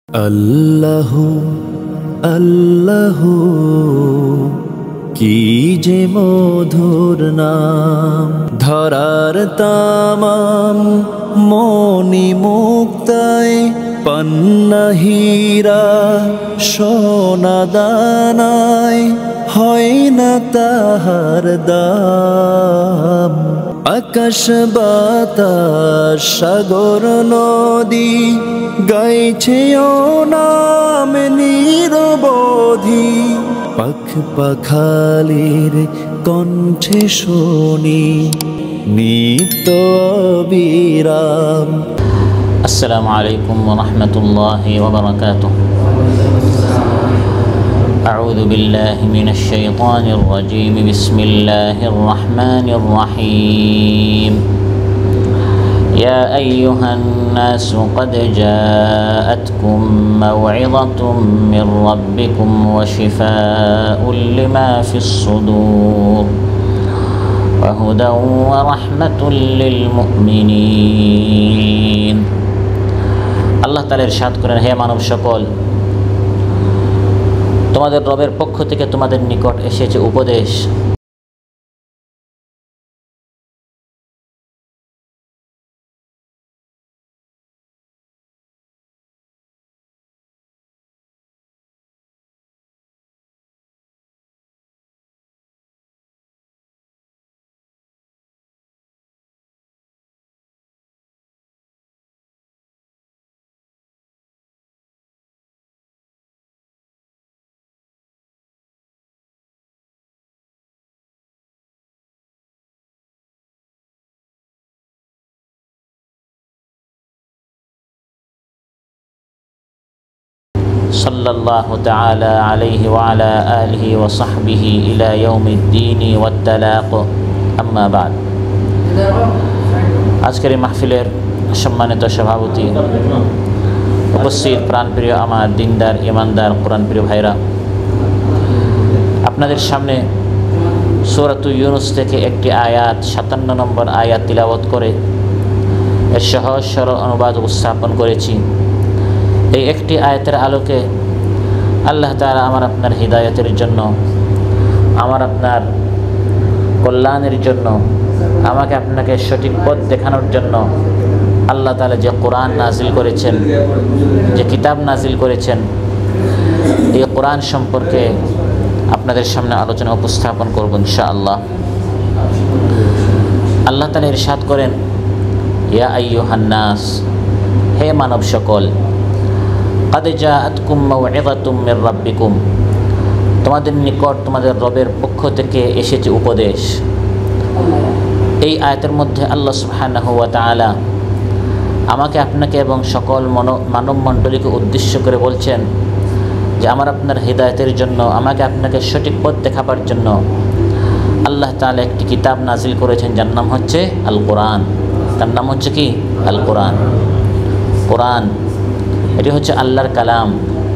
আল্লাহু আল্লাহু কি যে মধুর নাম, ধরার তামাম মনি মুক্তায় পান্না হীরা সোনা দানায় হয় না তাহার দাম। আকাশ বাতাস সাগর নদী গাইছে ও নাম নিরবধি, পাখ পাখালির কণ্ঠে শুনি নিত্য বিরাম। আসসালামু আলাইকুম ওয়া রাহমাতুল্লাহি ওয়া বারাকাতুহু। আউযু বিল্লাহি মিনাশ শাইতানির রাজীম। বিসমিল্লাহির রাহমানির রাহিম। يا أيها الناس قد جاءتكم موعظة من ربكم وشفاء لما في الصدور وهدى ورحمة للمؤمنين। আল্লাহ তাআলা ইরশাদ করেন, হে মানব সকল, তোমাদের রবের পক্ষ থেকে তোমাদের নিকট এসেছে উপদেশ। সাল্লাল্লাহু তাআলা আলাইহি ওয়া আলা আলিহি ওয়া সাহবিহি ইলা ইয়াউমিদ্দিন ওয়াত তালাক। আম্মা বাদ। আজকের এই মাহফিলের সম্মানিত সভাপতি, উপস্থিত প্রাণপ্রিয় আমার দিনদার ইমানদার কোরআনপ্রিয় ভাইরা, আপনাদের সামনে সূরাতুল ইউনূস থেকে একটি আয়াত 57 নম্বর আয়াত তিলাওয়াত করে এর সহজ সরল অনুবাদ উপস্থাপন করেছি। এই একটি আয়াতের আলোকে আল্লাহ তাআলা আমার আপনার হিদায়াতের জন্য, আমার আপনার কল্যাণের জন্য, আমাকে আপনাকে সঠিক পথ দেখানোর জন্য আল্লাহ তাআলা যে কোরআন নাজিল করেছেন, যে কিতাব নাজিল করেছেন, এই কোরআন সম্পর্কে আপনাদের সামনে আলোচনা উপস্থাপন করব ইনশাআল্লাহ। আল্লাহ তাআলা ইরশাদ করেন, ইয়া আইয়ুহান নাস, হে মানব সকল, قد جاءتكم موعظة من ربكم, তোমাদের নিকট তোমাদের রবের পক্ষ থেকে এসেছে উপদেশ। এই আয়াতের মধ্যে আল্লাহ সুবহানাহু ওয়া তাআলা আমাকে আপনাকে এবং সকল মানব মণ্ডলীকে উদ্দেশ্য করে বলছেন যে আমার আপনার হিদায়াতের জন্য, আমাকে আপনাকে সঠিক পথ দেখাবার জন্য আল্লাহ তাআলা একটি কিতাব নাজিল করেছেন, যার নাম হচ্ছে আল কোরআন। তার নাম হচ্ছে কি? আল কোরআন। কোরআন এটি হচ্ছে আল্লাহর কালাম,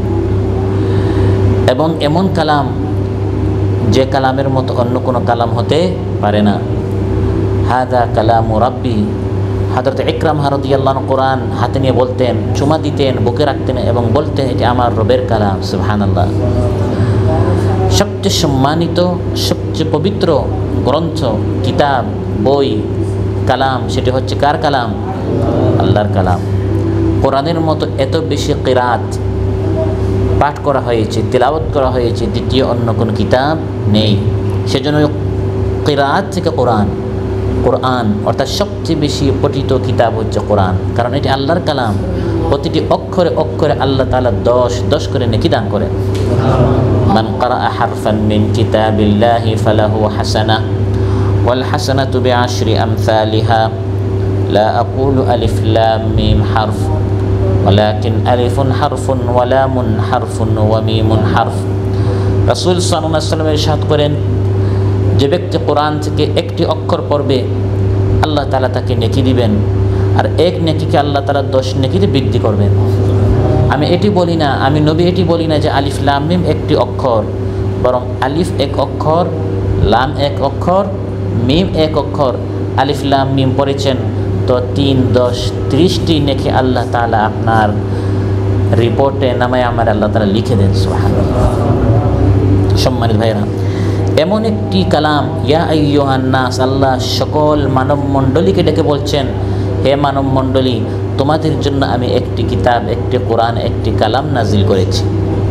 এবং এমন কালাম যে কালামের মতো অন্য কোনো কালাম হতে পারে না। হাদা কালামু রাব্বি। হযরত ইকরাম রাদিয়াল্লাহু আনহু কোরআন হাতে নিয়ে বলতেন, চুমা দিতেন, বুকে রাখতেন এবং বলতেন, এটি আমার রবের কালাম। সুবহানাল্লাহ। সবচেয়ে সম্মানিত, সবচেয়ে পবিত্র গ্রন্থ, কিতাব, বই, কালাম, সেটি হচ্ছে কার কালাম? আল্লাহর কালাম। কোরআনের মতো এত বেশি কিরাত পাঠ করা হয়েছে, তিলাওয়াত করা হয়েছে, দ্বিতীয় অন্য কোনো কিতাব নেই। সেজন্য কিরাত থেকে কোরআন, কোরআন অর্থাৎ সবচেয়ে বেশি পঠিত কিতাব হচ্ছে কোরআন, কারণ এটি আল্লাহর কালাম। প্রতিটি অক্ষরে অক্ষরে আল্লাহ তাআলা 10 করে নেকি দান করেন। মান ক্বারাআ হারফান মিন কিতাবিল্লাহি ফালাহু হাসানাহ ওয়াল হাসানাতু বিআশরি আমসালিহা লা আকুলু আলিফ লাম মিম হারফ ওয়ালাকিন আলিফুন হারফুন ওয়া লামুন হারফুন ওয়া মিমুন হারফ। রাসূল সাল্লাল্লাহু আলাইহি ওয়াসাল্লাম ইরশাদ করেন, যে ব্যক্তি কোরআন থেকে একটি অক্ষর পড়বে আল্লাহ তাআলা তাকে নেকি দিবেন, আর এক নেকিকে আল্লাহ তাআলা 10 নেকিতে বৃদ্ধি করবেন। আমি এটি বলি না, আমি নবী এটি বলি না যে আলিফ লাম মিম একটি অক্ষর, বরং আলিফ এক অক্ষর, লাম এক অক্ষর, মিম এক অক্ষর। আলিফ লাম মিম পড়েছেন তো 3, 10, 30টি নেকি আল্লাহ তাআলা আপনার রিপোর্টে নামায় আমার আল্লাহ তাআলা লিখে দেন। সুবহানাল্লাহ। সম্মানিত ভাইরা, এমন একটি কালাম, ইয়া আইয়ুহান নাস, আল্লাহ সকল মানব মণ্ডলীকে ডেকে বলছেন, হে মানব মণ্ডলী, তোমাদের জন্য আমি একটি কিতাব, একটি কোরআন, একটি কালাম নাজিল করেছি।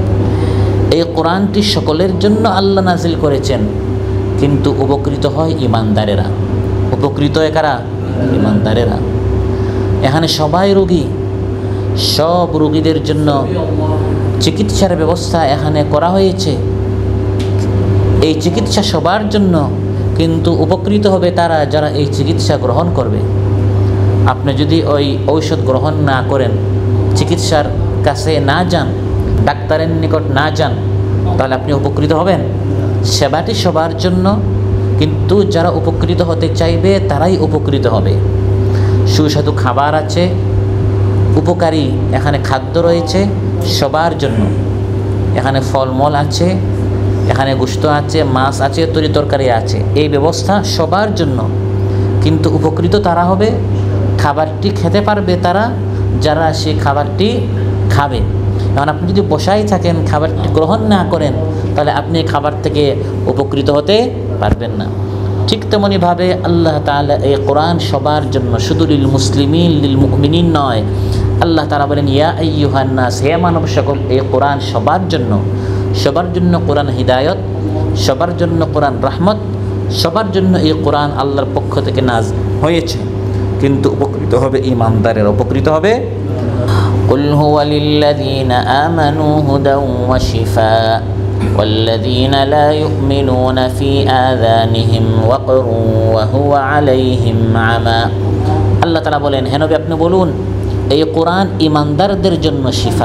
এই কোরআনটি সকলের জন্য আল্লাহ নাজিল করেছেন, কিন্তু উপকৃত হয় ইমানদারেরা। উপকৃত হয় কারা? ইমানদারেরা। এখানে সবাই রোগী, সব রোগীদের জন্য চিকিৎসার ব্যবস্থা এখানে করা হয়েছে। এই চিকিৎসা সবার জন্য, কিন্তু উপকৃত হবে তারা যারা এই চিকিৎসা গ্রহণ করবে। আপনি যদি ওই ঔষধ গ্রহণ না করেন, চিকিৎসার কাছে না যান, ডাক্তারের নিকট না যান, তাহলে আপনি উপকৃত হবেন? সেবাটি সবার জন্য, কিন্তু যারা উপকৃত হতে চাইবে তারাই উপকৃত হবে। সুস্বাদু খাবার আছে, উপকারী এখানে খাদ্য রয়েছে সবার জন্য। এখানে ফলমূল আছে, এখানে গোশত আছে, মাছ আছে, তরি তরকারি আছে, এই ব্যবস্থা সবার জন্য, কিন্তু উপকৃত তারা হবে, খাবারটি খেতে পারবে তারা যারা সেই খাবারটি খাবে। এখন আপনি যদি বসাই থাকেন, খাবারটি গ্রহণ না করেন, তাহলে আপনি খাবার থেকে উপকৃত হতে পারবেন না। ঠিক তেমনিভাবে আল্লাহ তাআলা এই কোরআন সবার জন্য, শুধু লিল মুসলিমিন লিল মুমিনিন নয়। আল্লাহ তাআলা বলেন, ইয়া আইয়ুহান নাস, হে মানব সকল, এই কোরআন সবার জন্য। সবার জন্য কোরআন হিদায়ত, সবার জন্য কোরআন রহমত, সবার জন্য এই কোরআন আল্লাহর পক্ষ থেকে নাযিল হয়েছে, কিন্তু উপকৃত হবে ইমানদারের। উপকৃত হবে কুল হুয়া লিল্লাযীনা আমানু হুদাও ওয়া শিফা ওয়াল্লাযীনা লা ইউমিনুনা ফি আযানিহিম ওয়াকরু ওয়া হুয়া আলাইহিম আমা। আল্লাহ তাআলা বলেন, হে নবী আপনি বলুন, এই কোরআন ইমানদারদের জন্য শিফা।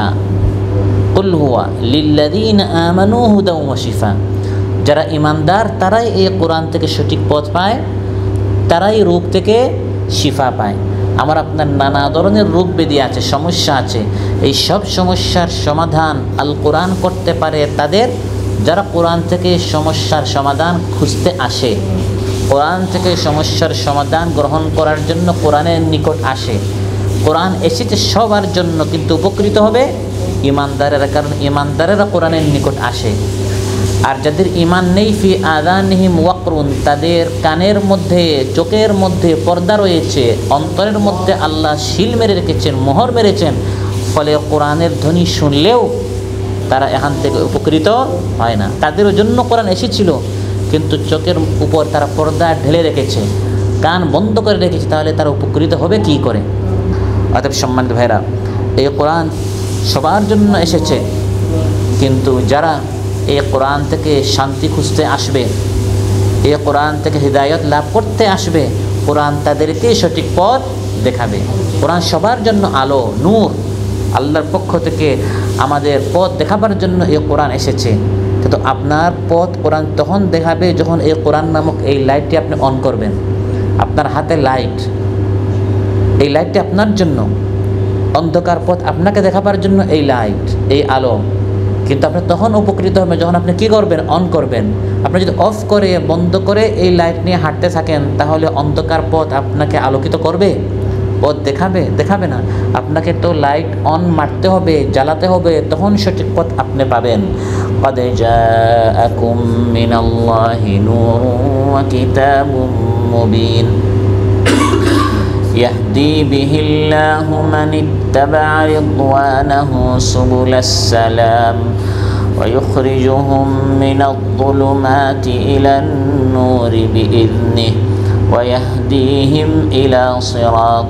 কুল হুয়া লিল্লাযীনা আমানু হুদাও ওয়া শিফা, যারা ইমানদার তারাই এই কোরআন থেকে সঠিক পথ পায়, তারাই রোগ থেকে শিফা পায়। আমার আপনার নানা ধরনের রোগ ব্যাধি আছে, সমস্যা আছে, এই সব সমস্যার সমাধান আল কোরআন করতে পারে তাদের যারা কোরআন থেকে সমস্যার সমাধান খুঁজতে আসে, কোরআন থেকে সমস্যার সমাধান গ্রহণ করার জন্য কোরআনের নিকট আসে। কোরআন এসেছে সবার জন্য, কিন্তু উপকৃত হবে ইমানদারেরা, কারণ ইমানদারেরা কোরআনের নিকট আসে। আর যাদের ঈমান নেই, ফি আযানিহিম ওয়াকরুন, তাদের কানের মধ্যে, চোখের মধ্যে পর্দা রয়েছে, অন্তরের মধ্যে আল্লাহ শিল মেরে রেখেছেন, মোহর মেরেছেন, ফলে কোরআনের ধ্বনি শুনলেও তারা এখান থেকে উপকৃত হয় না। তাদের জন্য কোরআন এসেছিল, কিন্তু চোখের উপর তারা পর্দা ঢেলে রেখেছে, কান বন্ধ করে রেখেছে, তাহলে তারা উপকৃত হবে কি করে? অতএব সম্মানিত ভাইরা, এই কোরআন সবার জন্য এসেছে, কিন্তু যারা এই কোরআন থেকে শান্তি খুঁজতে আসবে, এই কোরআন থেকে হিদায়ত লাভ করতে আসবে, কোরআন তাদেরকে সঠিক পথ দেখাবে। কোরআন সবার জন্য আলো, নূর, আল্লাহর পক্ষ থেকে আমাদের পথ দেখাবার জন্য এই কোরআন এসেছে। কিন্তু আপনার পথ কোরআন তখন দেখাবে যখন এই কোরআন নামক এই লাইটটি আপনি অন করবেন। আপনার হাতে লাইট, এই লাইটটি আপনার জন্য, অন্ধকার পথ আপনাকে দেখাবার জন্য এই লাইট, এই আলো, কিন্তু আপনি তখন উপকৃত হবেন যখন আপনি কী করবেন? অন করবেন। আপনি যদি অফ করে, বন্ধ করে এই লাইট নিয়ে হাঁটতে থাকেন, তাহলে অন্ধকার পথ আপনাকে আলোকিত করবে? পথ দেখাবে না। আপনাকে তো লাইট অন মারতে হবে, জ্বালাতে হবে, তখন সঠিক পথ আপনি পাবেন। قد جاءكم من الله نور وكتاب مبين يهدي به الله من اتبع رضوانه سبل السلام ويخرجهم من الظلمات إلى النور بإذنه ويهديهم إلى صراط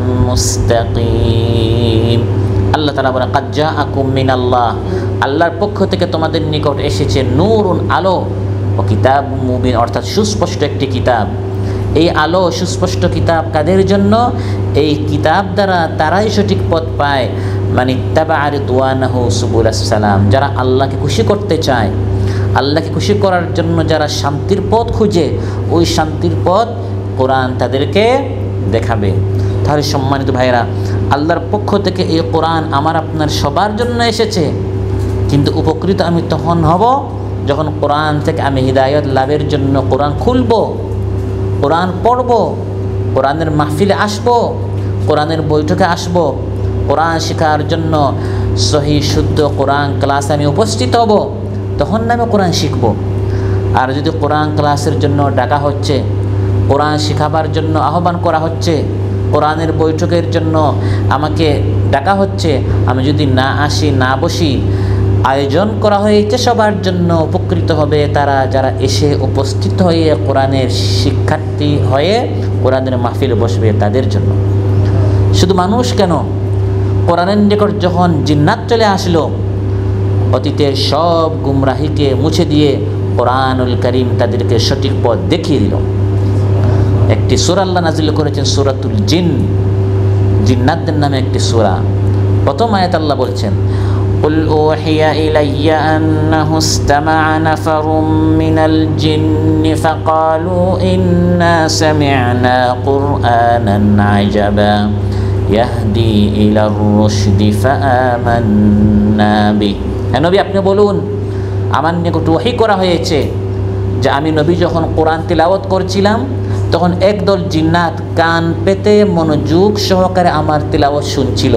مستقيم। আল্লাহ তাআলা বলেন, قد جاءكم من الله, আল্লাহর পক্ষ থেকে তোমাদের নিকট এসেছে নূরুন, আলো, ও কিতাব মুবিন, অর্থাৎ সুস্পষ্ট একটি কিতাব। এই আলো সুস্পষ্ট কিতাব কাদের জন্য? এই কিতাব দ্বারা তারাই সঠিক পথ পায়, মানে ইত্তাবা'a রিদওয়ানাহু সুবুলাস সালাম, যারা আল্লাহকে খুশি করতে চায়, আল্লাহকে খুশি করার জন্য যারা শান্তির পথ খুঁজে, ওই শান্তির পথ কোরআন তাদেরকে দেখাবে। তাহলে সম্মানিত ভাইরা, আল্লাহর পক্ষ থেকে এই কোরআন আমার আপনার সবার জন্য এসেছে, কিন্তু উপকৃত আমি তখন হব যখন কোরআন থেকে আমি হিদায়ত লাভের জন্য কোরআন খুলব, কোরআন পড়ব, কোরআনের মাহফিলে আসব, কোরআনের বৈঠকে আসব, কোরআন শেখার জন্য সহি শুদ্ধ কোরআন ক্লাসে আমি উপস্থিত হব, তখন না আমি কোরআন শিখব। আর যদি কোরআন ক্লাসের জন্য ডাকা হচ্ছে, কোরআন শেখাবার জন্য আহ্বান করা হচ্ছে, কোরআনের বৈঠকের জন্য আমাকে ডাকা হচ্ছে, আমি যদি না আসি, না বসি, আয়োজন করা হয়েছে সবার জন্য, উপকৃত হবে তারা যারা এসে উপস্থিত হয়ে কোরআনের শিক্ষার্থী হয়ে কোরআনের মাহফিলে বসবে, তাদের জন্য। শুধু মানুষ কেন, কোরআনের নিকট যখন জিন্নাত চলে আসলো, অতীতের সব গুমরাহিকে মুছে দিয়ে কোরআনুল কারীম তাদেরকে সঠিক পথ দেখিয়ে দিল। একটি সূরা আল্লাহ নাজিল করেছেন, সূরাতুল জিন, জিন্নাতদের নামে একটি সূরা। প্রথম আয়াত আল্লাহ বলছেন, قل أوحي إلي أنه استمع نفر من الجن فقالوا إنا سمعنا قرآنا عجبا يهدي إلى الرشد فآمنا به। নবী আপনি বলুন, আমার নিকট ওহী করা হয়েছে যে আমি নবী যখন কোরআন তিলাওয়াত করছিলাম তখন একদল জিন্নাত কান পেতে মনোযোগ সহকারে আমার তিলাওয়াত শুনছিল।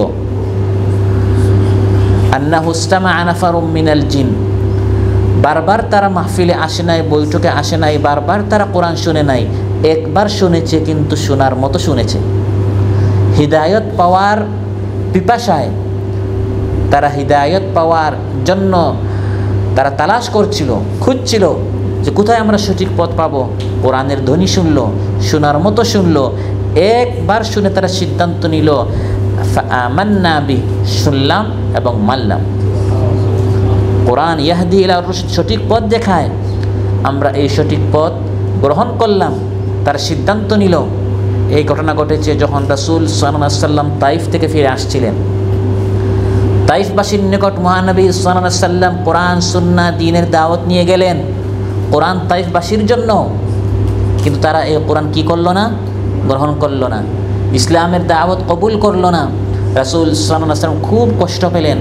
আন্নাহু ইসতামা'a নাফারুম মিনাল জিন, বারবার তারা মাহফিলে আসে নাই, বৈঠকে আসে নাই, বারবার তারা কোরআন শুনে নাই, একবার শুনেছে কিন্তু শোনার মতো শুনেছে। হিদায়ত পাওয়ার পিপাসায়, তারা হিদায়ত পাওয়ার জন্য তারা তালাশ করছিল, খুঁজছিল যে কোথায় আমরা সঠিক পথ পাবো। কোরআনের ধ্বনি শুনলো, শোনার মতো শুনলো, একবার শুনে তারা সিদ্ধান্ত নিল, আমান্না বি, শুনলাম এবং মানলাম। কোরআন ইয়াহদি ইলা রুশদ, সঠিক পথ দেখায়, আমরা এই সঠিক পথ গ্রহণ করলাম। তারা সিদ্ধান্ত নিল। এই ঘটনা ঘটেছে যখন রাসূল সাল্লাল্লাহু আলাইহি ওয়াসাল্লাম তাইফ থেকে ফিরে আসছিলেন। তাইফবাসীর নিকট মহানবী সাল্লাল্লাহু আলাইহি ওয়াসাল্লাম কোরআন সুন্নাহ দ্বীনের দাওয়াত নিয়ে গেলেন, কোরআন তাইফবাসীর জন্য। কিন্তু তারা এই কোরআন কি করলো না? গ্রহণ করলো না, ইসলামের দাওয়াত কবুল করলো না। রাসূল সাল্লাল্লাহু আলাইহি ওয়াসাল্লাম খুব কষ্ট পেলেন,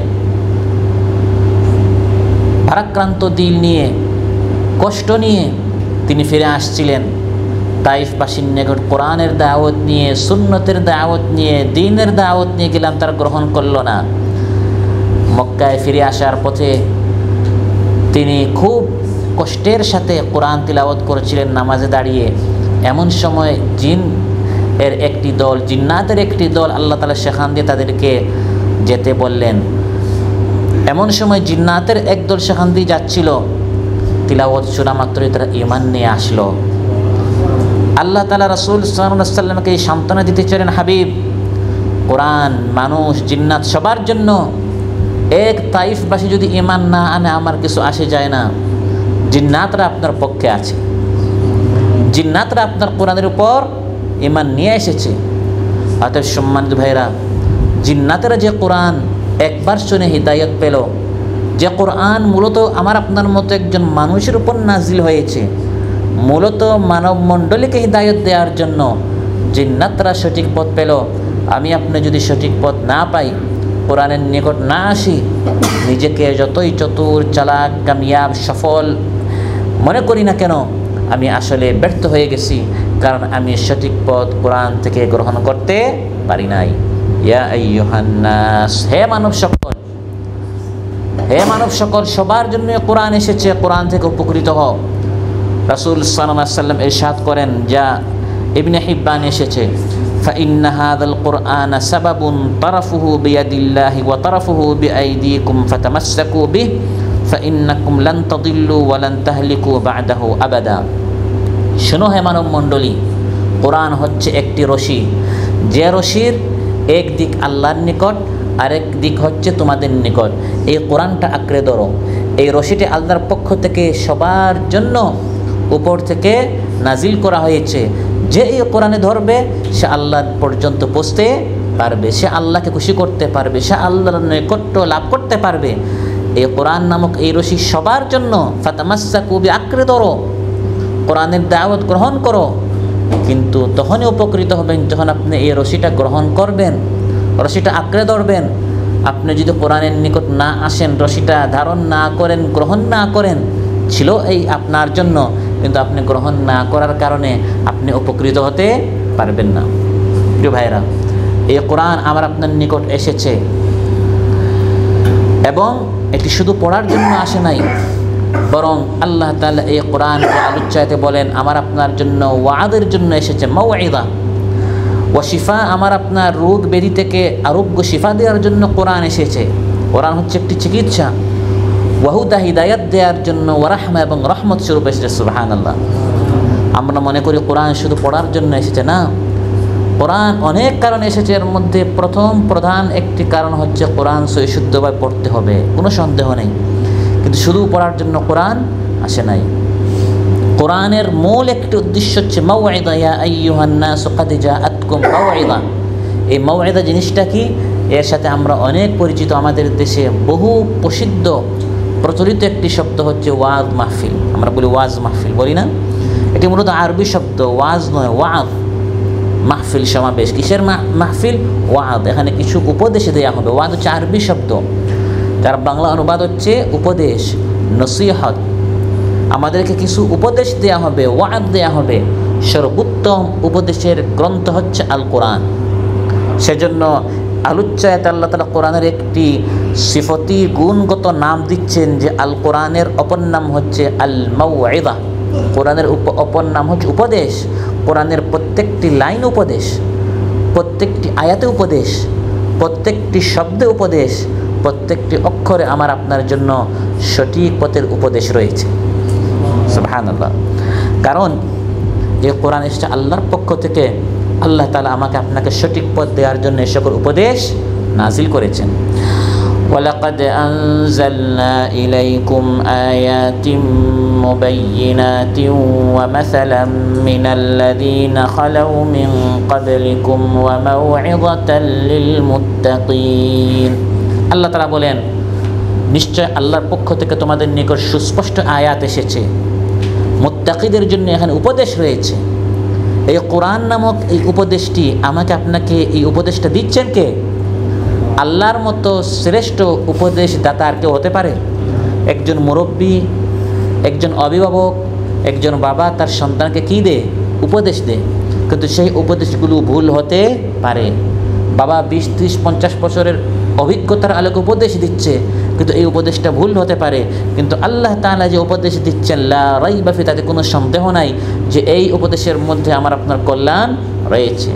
ভারাক্রান্ত দিল নিয়ে, কষ্ট নিয়ে তিনি ফিরে আসছিলেন। তাইফবাসীর নিকট কোরআনের দাওয়াত নিয়ে, সুন্নতের দাওয়াত নিয়ে, দ্বীনের দাওয়াত নিয়ে গেলাম, তারা গ্রহণ করলো না। মক্কায় ফিরে আসার পথে তিনি খুব কষ্টের সাথে কোরআন তিলাওয়াত করেছিলেন নামাজে দাঁড়িয়ে। এমন সময় জিন এর একটি দল, জিন্নাতের একটি দল, আল্লাহ তাআলা সেখান দিয়ে তাদেরকে যেতে বললেন। এমন সময় জিন্নাতের একদল সেখান দিয়ে যাচ্ছিল, তিলাওয়াত শোনা মাত্রই তারা ঈমান নিয়ে আসলো। আল্লাহ তাআলা রাসূল সাল্লাল্লাহু আলাইহি ওয়াসাল্লামকে এই সান্ত্বনা দিতে চাইলেন, হাবিব, কোরআন মানুষ জিন্নাত সবার জন্য, এক তাইফবাসী যদি ঈমান না আনে আমার কিছু আসে যায় না। জিন্নাতরা আপনার পক্ষে আছে, জিন্নাতরা আপনার কোরআনের উপর ঈমান নিয়ে এসেছে। অতএব সম্মানিত ভাইরা, জিন্নাতেরা যে কোরআন একবার শুনে হিদায়ত পেল, যে কোরআন মূলত আমার আপনার মতো একজন মানুষের উপর নাজিল হয়েছে, মূলত মানব মণ্ডলীকে হিদায়ত দেওয়ার জন্য, জিন্নাতরা সঠিক পথ পেল। আমি আপনি যদি সঠিক পথ না পাই, কোরআনের নিকট না আসি, নিজেকে যতই চতুর, চালাক, কামিয়াব, সফল মনে করি না কেন, আমি আসলে ব্যর্থ হয়ে গেছি, কারণ আমি সঠিক পথ কোরআন থেকে গ্রহণ করতে পারি নাই। ইয়া আইয়ুহান নাস, হে মানব সকল, হে মানব সকল, সবার জন্য কোরআন এসেছে, কোরআন থেকে উপকৃত হও। রাসূল সাল্লাল্লাহু আলাইহি ওয়াসাল্লাম ইরশাদ করেন, যা ইবনে হিব্বান এসেছে, فإن هذا القرآن سبب طرفه بيد الله وطرفه بأيديكم فتمسكوا به فإنكم لن تضلوا ولن تهلكوا بعده أبدا। শোনো হে মানব মণ্ডলী, কোরআন হচ্ছে একটি রশি, যে রশির এক দিক আল্লাহর নিকট, আরেক দিক হচ্ছে তোমাদের নিকট। এই কোরআনটা আঁকড়ে ধরো। এই রশিটি আল্লাহর পক্ষ থেকে সবার জন্য উপর থেকে নাজিল করা হয়েছে। যে এই কোরআনে ধরবে সে আল্লাহ পর্যন্ত পৌঁছতে পারবে, সে আল্লাহকে খুশি করতে পারবে, সে আল্লাহর নৈকট্য লাভ করতে পারবে। এই কোরআন নামক এই রশি সবার জন্য। ফাতামাসসাকু বি, আঁকড়ে ধরো, কোরআনের দাওয়াত গ্রহণ করো। কিন্তু তখনই উপকৃত হবেন যখন আপনি এই রশিটা গ্রহণ করবেন, রশিটা আঁকড়ে ধরবেন। আপনি যদি কোরআনের নিকট না আসেন, রশিটা ধারণ না করেন, গ্রহণ না করেন, ছিল এই আপনার জন্য, কিন্তু আপনি গ্রহণ না করার কারণে আপনি উপকৃত হতে পারবেন না। প্রিয় ভাইরা, এই কোরআন আমার আপনার নিকট এসেছে, এবং এটি শুধু পড়ার জন্য আসে নাই, বরং আল্লাহ তাআলা এই কোরআনকে আলোচ্যায়তে বলেন আমার আপনার জন্য ওয়াদের জন্য এসেছে, মাউইদা ওয়া শিফা, আমার আপনার রোগ ব্যাধি থেকে আরোগ্য শিফা দেওয়ার জন্য কোরআন এসেছে। কোরআন হচ্ছে একটি চিকিৎসা। ওয়াহুদা, হিদায়াত দেওয়ার জন্য, ওয়ারাহমা এবং রহমত স্বরূপ এসেছে। সুবহানাল্লাহ। আমরা মনে করি কোরআন শুধু পড়ার জন্য এসেছে, না, কোরআন অনেক কারণে এসেছে। এর মধ্যে প্রথম প্রধান একটি কারণ হচ্ছে কোরআন সহি শুদ্ধভাবে পড়তে হবে, কোনো সন্দেহ নেই, কিন্তু শুধু পড়ার জন্য কোরআন আসে নাই। কোরআনের মূল একটি উদ্দেশ্য হচ্ছে মাউইদা, ইয়া আইয়ুহান নাসু ক্বাদ জাআতকুম মাউইদা। এই মাউইদা জিনিসটা কি, এর সাথে আমরা অনেক পরিচিত। আমাদের দেশে বহু প্রসিদ্ধ প্রচলিত একটি শব্দ হচ্ছে ওয়াজ মাহফিল। আমরা বলি ওয়াজ মাহফিল, বলি না? এটি মূলত আরবি শব্দ, ওয়াজ নয়, ওয়াজ। মাহফিল সমাবেশ, কিসের মাহফিল? ওয়াজ। এখানে কিছু উপদেশ দেওয়া হবে। ওয়াজ হচ্ছে আরবি শব্দ, যার বাংলা অনুবাদ হচ্ছে উপদেশ, নসিহত। আমাদেরকে কিছু উপদেশ দেয়া হবে, ওয়াজ দেয়া হবে। সর্বোত্তম উপদেশের গ্রন্থ হচ্ছে আল কোরআন। সেজন্য আলোচ্যায়তে আল্লাহ তাআলা কোরআনের একটি সিফতি গুণগত নাম দিচ্ছেন যে আল কোরআনের অপর নাম হচ্ছে আল মাউইদা। কোরআনের অপর নাম হচ্ছে উপদেশ। কোরআনের প্রত্যেকটি লাইন উপদেশ, প্রত্যেকটি আয়াতে উপদেশ, প্রত্যেকটি শব্দে উপদেশ, প্রত্যেকটি অক্ষরে আমার আপনার জন্য সঠিক পথের উপদেশ রয়েছে। সুবহানাল্লাহ। কারণ এই কোরআন এসেছে আল্লাহর পক্ষ থেকে। আল্লাহ তাআলা আমাকে আপনাকে সঠিক পথ দেওয়ার জন্য এ সকল উপদেশ নাজিল করেছেন। ওয়ালাকাদ আনজালনা ইলাইকুম আয়াতিম মুবাইয়িনাতিন ওয়া মাসালাম মিনাল্লাযীনা খালাউ মিন ক্বাবলিকুম ওয়া মাউইযাতাল লিল মুত্তাকিন। আল্লাহ তাআলা বলেন, নিশ্চয় আল্লাহর পক্ষ থেকে তোমাদের নিকট সুস্পষ্ট আয়াত এসেছে, মুত্তাকিদের জন্য এখানে উপদেশ রয়েছে। এই কোরআন নামক এই উপদেশটি আমাকে আপনাকে এই উপদেশটা দিচ্ছেন কে? আল্লাহর মতো শ্রেষ্ঠ উপদেশ দাতা আর কেউ হতে পারে? একজন মুরব্বী, একজন অভিভাবক, একজন বাবা তার সন্তানকে কী দে? উপদেশ দে। কিন্তু সেই উপদেশগুলো ভুল হতে পারে। বাবা 20, 30, 50 বছরের অভিজ্ঞতার আলোকে উপদেশ দিচ্ছে, কিন্তু এই উপদেশটা ভুল হতে পারে। কিন্তু আল্লাহ তাআলা যে উপদেশ দিচ্ছেন, লা রাইবা ফি, তাতে কোনো সন্দেহ নাই যে এই উপদেশের মধ্যে আমার আপনার কল্যাণ রয়েছে।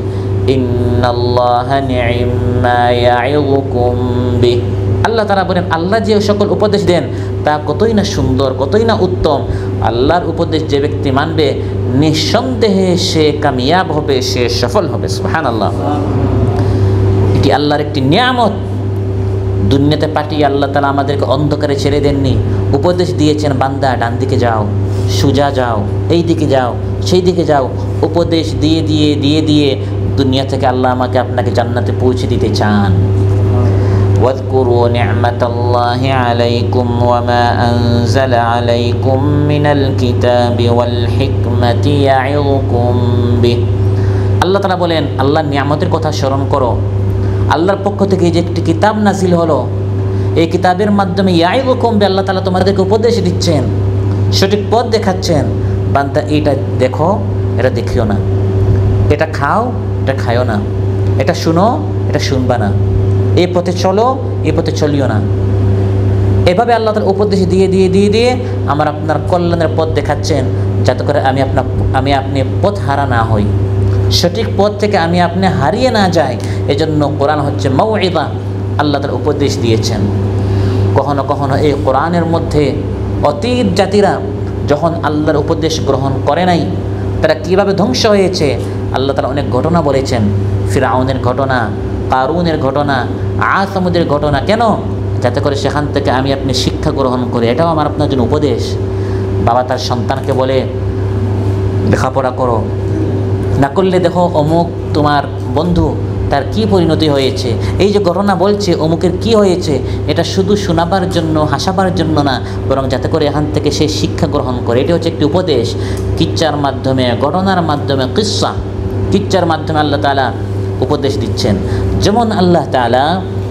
ইন্নাল্লাহা নি'মা ইয়া'iযুকুম বিহি। আল্লাহ তাআলা বলেন, আল্লাহ যে সকল উপদেশ দেন তা কতই না সুন্দর, কতই না উত্তম। আল্লাহর উপদেশ যে ব্যক্তি মানবে নিঃসন্দেহে সে কামিয়াব হবে, সে সফল হবে। সুবহানাল্লাহ। এটি আল্লাহর একটি নিয়ামত। দুনিয়াতে পাঠিয়ে আল্লাহ তাআলা আমাদেরকে অন্ধকারে ছেড়ে দেননি, উপদেশ দিয়েছেন, বান্দা ডান দিকে যাও, সোজা যাও, এই দিকে যাও, সেই দিকে যাও। উপদেশ দিয়ে দিয়ে দিয়ে দিয়ে দুনিয়া থেকে আল্লাহ আমাকে আপনাকে জান্নাতে পৌঁছে দিতে চান। ওয়াযকুরু নি'মাতাল্লাহি আলাইকুম ওয়া মা আনজালা আলাইকুম মিনাল কিতাবি ওয়াল হিকমাতি ইয়া'iযুকুম বিহি। আল্লাহ তাআলা বলেন, আল্লাহর নিয়ামতের কথা স্মরণ করো। আল্লাহর পক্ষ থেকে যে একটি কিতাব নাজিল হলো, এই কিতাবের মাধ্যমে ইয়া'iযুকুম বিহি, আল্লাহ তাআলা তোমাদেরকে উপদেশ দিচ্ছেন, সঠিক পথ দেখাচ্ছেন। বান্দা এইটা দেখো, এটা দেখিও না, এটা খাও, এটা খায়ও না, এটা শুনো, এটা শুনবা না, এই পথে চলো, এই পথে চলিও না। এভাবে আল্লাহ তাআলা উপদেশ দিয়ে দিয়ে দিয়ে দিয়ে আমার আপনার কল্যাণের পথ দেখাচ্ছেন, যাতে করে আমি আপনি পথ হারা না হই, সঠিক পথ থেকে আমি আপনি হারিয়ে না যাই। এজন্য কোরআন হচ্ছে মাউইযা। আল্লাহ তাআলা উপদেশ দিয়েছেন। কখনো কখনো এই কোরআনের মধ্যে অতীত জাতিরা যখন আল্লাহর উপদেশ গ্রহণ করে নাই, তারা কীভাবে ধ্বংস হয়েছে আল্লাহ তাআলা অনেক ঘটনা বলেছেন। ফিরআউনের ঘটনা, কারুনের ঘটনা, আসামুদের ঘটনা। কেন? যাতে করে সেখান থেকে আমি আপনি শিক্ষা গ্রহণ করি। এটাও আমার আপনার জন্য উপদেশ। বাবা তার সন্তানকে বলে, লেখাপড়া করো, না করলে দেখো অমুক তোমার বন্ধু, তার কি পরিণতি হয়েছে। এই যে ঘটনা বলছে অমুকের কি হয়েছে, এটা শুধু শোনাবার জন্য, হাসাবার জন্য না, বরং যাতে করে এখান থেকে সে শিক্ষা গ্রহণ করে। এটি হচ্ছে একটি উপদেশ। কিচ্চার মাধ্যমে, ঘটনার মাধ্যমে, কিচ্চার মাধ্যমে আল্লাহ তাআলা উপদেশ দিচ্ছেন। যেমন আল্লাহ তাআলা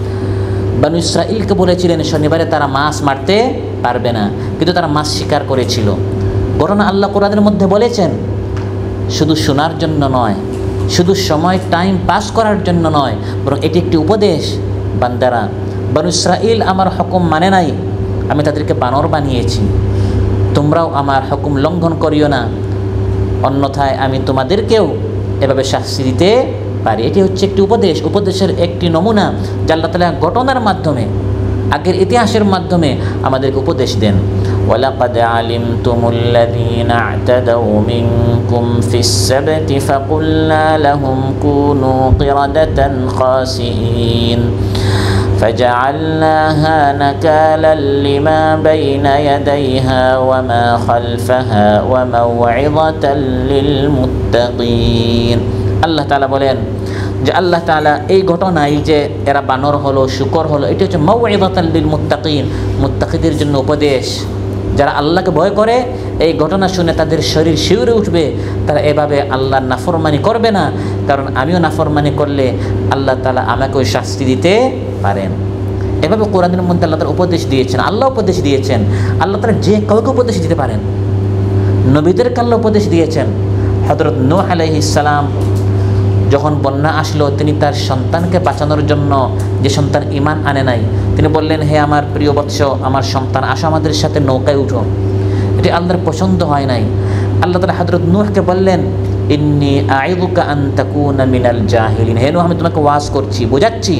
বনু ইসরাঈলকে বলেছিলেন শনিবারে তারা মাছ মারতে পারবে না, কিন্তু তারা মাছ শিকার করেছিল। ঘটনা আল্লাহ কোরআনের মধ্যে বলেছেন। শুধু শোনার জন্য নয়, শুধু সময় টাইম পাস করার জন্য নয়, বরং এটি একটি উপদেশ। বান্দারা বনু ইসরাইল আমার হুকুম মানে নাই, আমি তাদেরকে বানর বানিয়েছি, তোমরাও আমার হুকুম লঙ্ঘন করিও না, অন্যথায় আমি তোমাদেরকেও এভাবে শাস্তি দিতে পারি। এটি হচ্ছে একটি উপদেশের একটি নমুনা, যা আল্লাহ তাআলা ঘটনার মাধ্যমে, আগের ইতিহাসের মাধ্যমে আমাদেরকে উপদেশ দেন। ওয়ালাকাদ আলিমতুমুল্লাযীনা আ'তাদাউ মিনকুম ফিস-সাবতি ফাকুলনা লাহুম কুনু কিরাদাতান খাসিঈন فجعلناها نكالا لما بين يديها وما خلفها وموعظة للمتقين। আল্লাহ তাআলা বলেন যে আল্লাহ তাআলা এই ঘটনায় যে এরা বানর হলো, শুকর হলো, এটা হচ্ছে মাউইযাতাল লিল মুত্তাকিন, মুত্তাকিদের জন্য উপদেশ। যারা আল্লাহকে ভয় করে এই ঘটনা শুনে তাদের শরীর শিউরে উঠবে, তারা এভাবে আল্লাহর নাফরমানি করবে না, কারণ আমিও নাফরমানি করলে আল্লাহ তাআলা আমাকেও শাস্তি দিতে পারেন। এভাবে কোরআনের মধ্যে আল্লাহ তাআলা উপদেশ দিয়েছেন, আল্লাহ উপদেশ দিয়েছেন। আল্লাহ তাআলা যে কাউকে উপদেশ দিতে পারেন, নবীদেরকে আল্লাহ উপদেশ দিয়েছেন। হযরত নূহ আলাইহিস সালাম যখন বন্যা আসলো, তিনি তার সন্তানকে বাঁচানোর জন্য, যে সন্তান ঈমান আনে নাই, তিনি বললেন, হে আমার প্রিয় বৎস, আমার সন্তান, আসো আমাদের সাথে নৌকায় উঠো। এটি আল্লাহর পছন্দ হয় নাই। আল্লাহ তাআলা হযরত নূহকে বললেন, ইন্নী আ'ইযুকা আন তাকুনা মিনাল জাহিলিন, হে নূহ, আমি তোমাকে ওয়াজ করছি, বোঝাচ্ছি,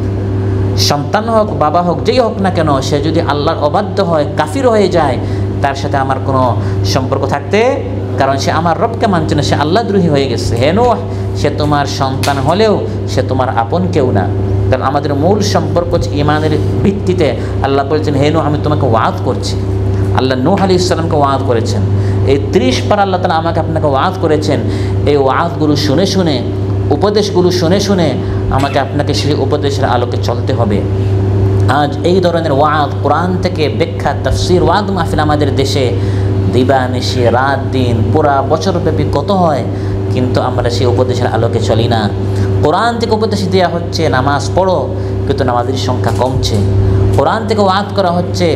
সন্তান হোক, বাবা হোক, যেই হোক না কেন, সে যদি আল্লাহর অবাধ্য হয়, কাফির হয়ে যায়, তার সাথে আমার কোনো সম্পর্ক থাকতে, কারণ সে আমার রবকে মানছে না, সে আল্লাহদ্রোহী হয়ে গেছে। হে নূহ, সে তোমার সন্তান হলেও সে তোমার আপন কেউ না, কারণ আমাদের মূল সম্পর্ক হচ্ছে ঈমানের ভিত্তিতে। আল্লাহ বলছেন, হে নূহ, আমি তোমাকে ওয়াজ করছি। আল্লাহ নূহ আলাইহিস সালামকে ওয়াজ করেছেন, এই 30 বার আল্লাহ তাআলা আমাকে আপনাকে ওয়াজ করেছেন। এই ওয়াজগুলো শুনে শুনে, উপদেশগুলো শুনে শুনে আমাকে আপনাকে সেই উপদেশের আলোকে চলতে হবে। আজ এই ধরনের ওয়াজ, কোরআন থেকে ব্যাখ্যা, তাফসীর, ওয়াজ মাহফিল আমাদের দেশে দিবানিশি, রাত দিন, পুরা বছরব্যাপী কত হয়, কিন্তু আমরা সেই উপদেশের আলোকে চলি না। কোরআন থেকে উপদেশ দেওয়া হচ্ছে নামাজ পড়ো, কিন্তু নামাজের সংখ্যা কমছে। কোরআন থেকে ওয়াজ করা হচ্ছে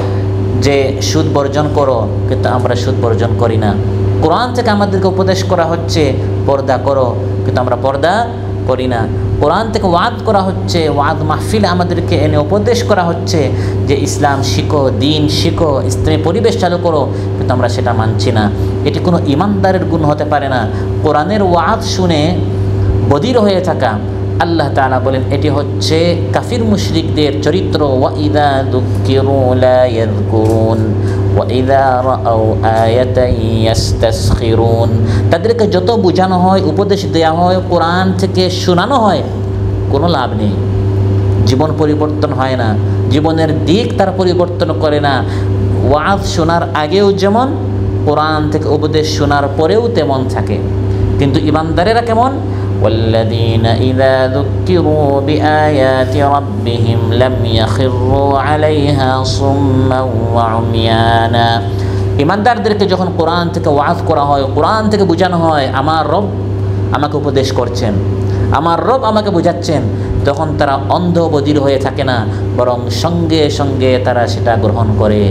যে সুদ বর্জন করো, কিন্তু আমরা সুদ বর্জন করি না। কোরআন থেকে আমাদেরকে উপদেশ করা হচ্ছে পর্দা করো, কিন্তু আমরা পর্দা করি না। কোরআন থেকে ওয়াজ করা হচ্ছে, ওয়াজ মাহফিল আমাদেরকে এনে উপদেশ করা হচ্ছে যে ইসলাম শিখো, দিন শিখো, ইসলামী পরিবেশ চালু করো, কিন্তু আমরা সেটা মানছি না। এটি কোনো ইমানদারের গুণ হতে পারে না। কোরআনের ওয়াজ শুনে বধির হয়ে থাকা, আল্লাহ তাআলা বলেন এটি হচ্ছে কাফির মুশরিকদের চরিত্র। ওয়াইদা যুক্কিরু লা ইয়াযকুরুন ওয়াইদা রাআউ আয়াতান ইস্তাসখিরুন। তাদেরকে যত বোঝানো হয়, উপদেশ দেওয়া হয়, কোরআন থেকে শোনানো হয়, কোনো লাভ নেই। জীবন পরিবর্তন হয় না, জীবনের দিক তার পরিবর্তন করে না। ওয়াজ শোনার আগেও যেমন, কোরআন থেকে উপদেশ শোনার পরেও তেমন থাকে। কিন্তু ঈমানদারেরা কেমন? والذين إذا ذكروا بآيات ربهم لم يخروا عليها صما وعميانا। ঈমানদারদেরকে যখন কোরআন থেকে ওয়াজ করা হয়, কোরআন থেকে বোঝানো হয়, আমার রব আমাকে উপদেশ করছেন, আমার রব আমাকে বোঝাচ্ছেন, তখন তারা অন্ধ বধির হয়ে থাকে না, বরং সঙ্গে সঙ্গে তারা সেটা গ্রহণ করে।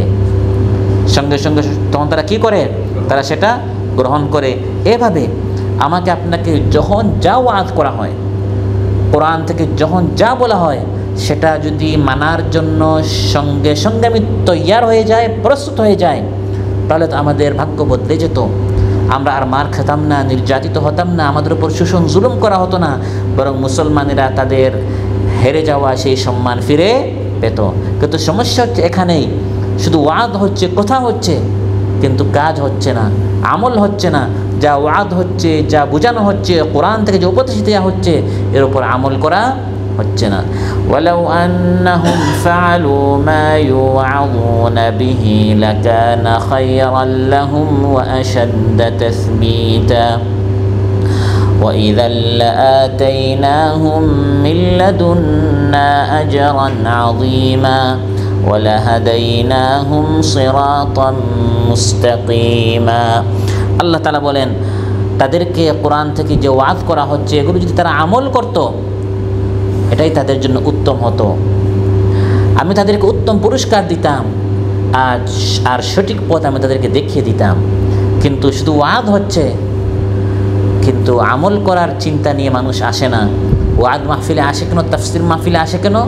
সঙ্গে সঙ্গে তখন তারা কি করে? তারা সেটা গ্রহণ করে। এভাবে আমাকে আপনাকে যখন যা ওয়াজ করা হয়, কোরআন থেকে যখন যা বলা হয়, সেটা যদি মানার জন্য সঙ্গে সঙ্গে আমি তৈয়ার হয়ে যাই, প্রস্তুত হয়ে যাই, তাহলে তো আমাদের ভাগ্য বদলে যেত। আমরা আর মার খেতাম না, নির্যাতিত হতাম না, আমাদের উপর শোষণ জুলুম করা হতো না, বরং মুসলমানেরা তাদের হেরে যাওয়া সেই সম্মান ফিরে পেত। কিন্তু সমস্যা হচ্ছে এখানেই, শুধু ওয়াজ হচ্ছে, কথা হচ্ছে, কিন্তু কাজ হচ্ছে না, আমল হচ্ছে না। যা ওয়াজ হচ্ছে, যা বোঝানো হচ্ছে, কোরআন থেকে যে উপদেশ দেওয়া হচ্ছে, এর উপর আমল করা হচ্ছে না। ওয়ালাউ আন্নাহুম ফাআলু মা ইউআযুনা বিহি লাকানা খায়রান লাহুম ওয়া আশাদ্দা তাসবীতা ওয়া ইযাল লাআতাইনাহুম মিন লাদুন্না আজরান আযীমা ওয়া লাহাদাইনাহুম সিরাতাম মুস্তাকিমা। আল্লাহ তাআলা বলেন, তাদেরকে কোরআন থেকে যে ওয়াজ করা হচ্ছে, এগুলো যদি তারা আমল করত, এটাই তাদের জন্য উত্তম হতো। আমি তাদেরকে উত্তম পুরস্কার দিতাম, আর সঠিক পথ আমি তাদেরকে দেখিয়ে দিতাম। কিন্তু শুধু ওয়াজ হচ্ছে, কিন্তু আমল করার চিন্তা নিয়ে মানুষ আসে না। ওয়াজ মাহফিলে আসে কেন? তাফসীর মাহফিলে আসে কেন?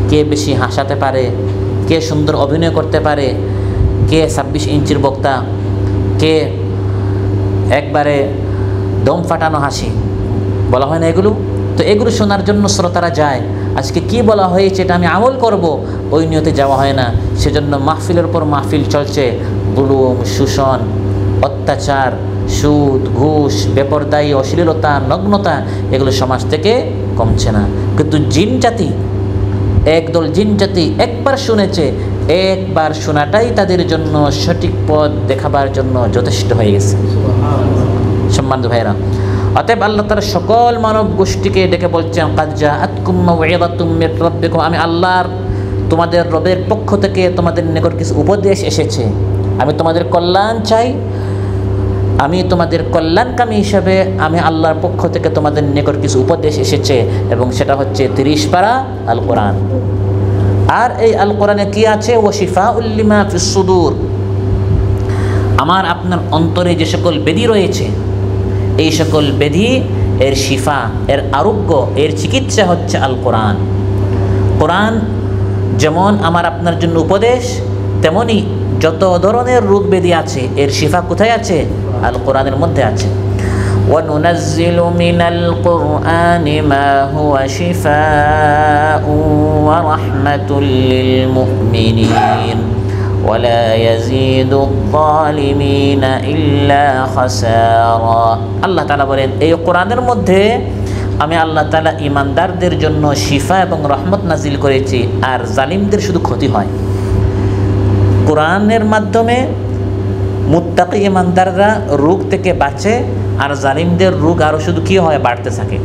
কে বেশি হাসাতে পারে, কে সুন্দর অভিনয় করতে পারে, কে 26 ইঞ্চির বক্তা, কে একবারে দম ফাটানো হাসি, বলা হয় না এগুলো? তো এগুলো শোনার জন্য শ্রোতারা যায়। আজকে কি বলা হয়েছে এটা আমি আমল করব, ওই নিয়তে যাওয়া হয় না। সেজন্য মাহফিলের পর মাহফিল চলছে, জুলুম, শোষণ, অত্যাচার, সুদ, ঘুষ, বেপরদায়ী, অশ্লীলতা, নগ্নতা, এগুলো সমাজ থেকে কমছে না। কিন্তু জিন জাতি, একদল জিন জাতি একবার শুনেছে, একবার শোনাটাই তাদের জন্য সঠিক পথ দেখাবার জন্য যথেষ্ট হয়ে গেছে। সম্মানিত ভাইরা, অতএব আল্লাহ তাআলা সকল মানব গোষ্ঠীকে ডেকে বলছেন, কাদ জাআতকুম মাউইযাতুম মির রাব্বিকুম, আমি আল্লাহর তোমাদের রবের পক্ষ থেকে তোমাদের নিকট কিছু উপদেশ এসেছে। আমি তোমাদের কল্যাণ চাই, আমি তোমাদের কল্যাণকামী হিসাবে আমি আল্লাহর পক্ষ থেকে তোমাদের নিকট কিছু উপদেশ এসেছে, এবং সেটা হচ্ছে 30 পারা আল কোরআন। আর এই আল কোরআনে কি আছে? ওয়া শিফাউল লিমা ফিস সুদূর, আমার আপনার অন্তরে যে সকল ব্যাধি রয়েছে, এই সকল ব্যাধি এর শিফা, এর আরোগ্য, এর চিকিৎসা হচ্ছে আল কোরআন। কোরআন যেমন আমার আপনার জন্য উপদেশ, তেমনি যত ধরনের রোগ ব্যাধি আছে এর শিফা কোথায় আছে? আল কোরআনের মধ্যে আছে। وَنُنَزِّلُ مِنَ الْقُرْآنِ مَا هُوَ شِفَاءٌ وَرَحْمَةٌ لِّلْمُؤْمِنِينَ وَلَا يَزِيدُ الظَّالِمِينَ إِلَّا خَسَارًا। আল্লাহ তাআলা বলেন, এই কোরআনের মধ্যে আমি আল্লাহ তাআলা ঈমানদারদের জন্য শিফা এবং রহমত নাজিল করেছি, আর জালিমদের শুধু ক্ষতি হয়। কোরআনের মাধ্যমে মুত্তাকি ঈমানদাররা রোগ থেকে বাঁচে, আর জালিমদের রোগ আরও শুধু কী হয়? বাড়তে থাকে।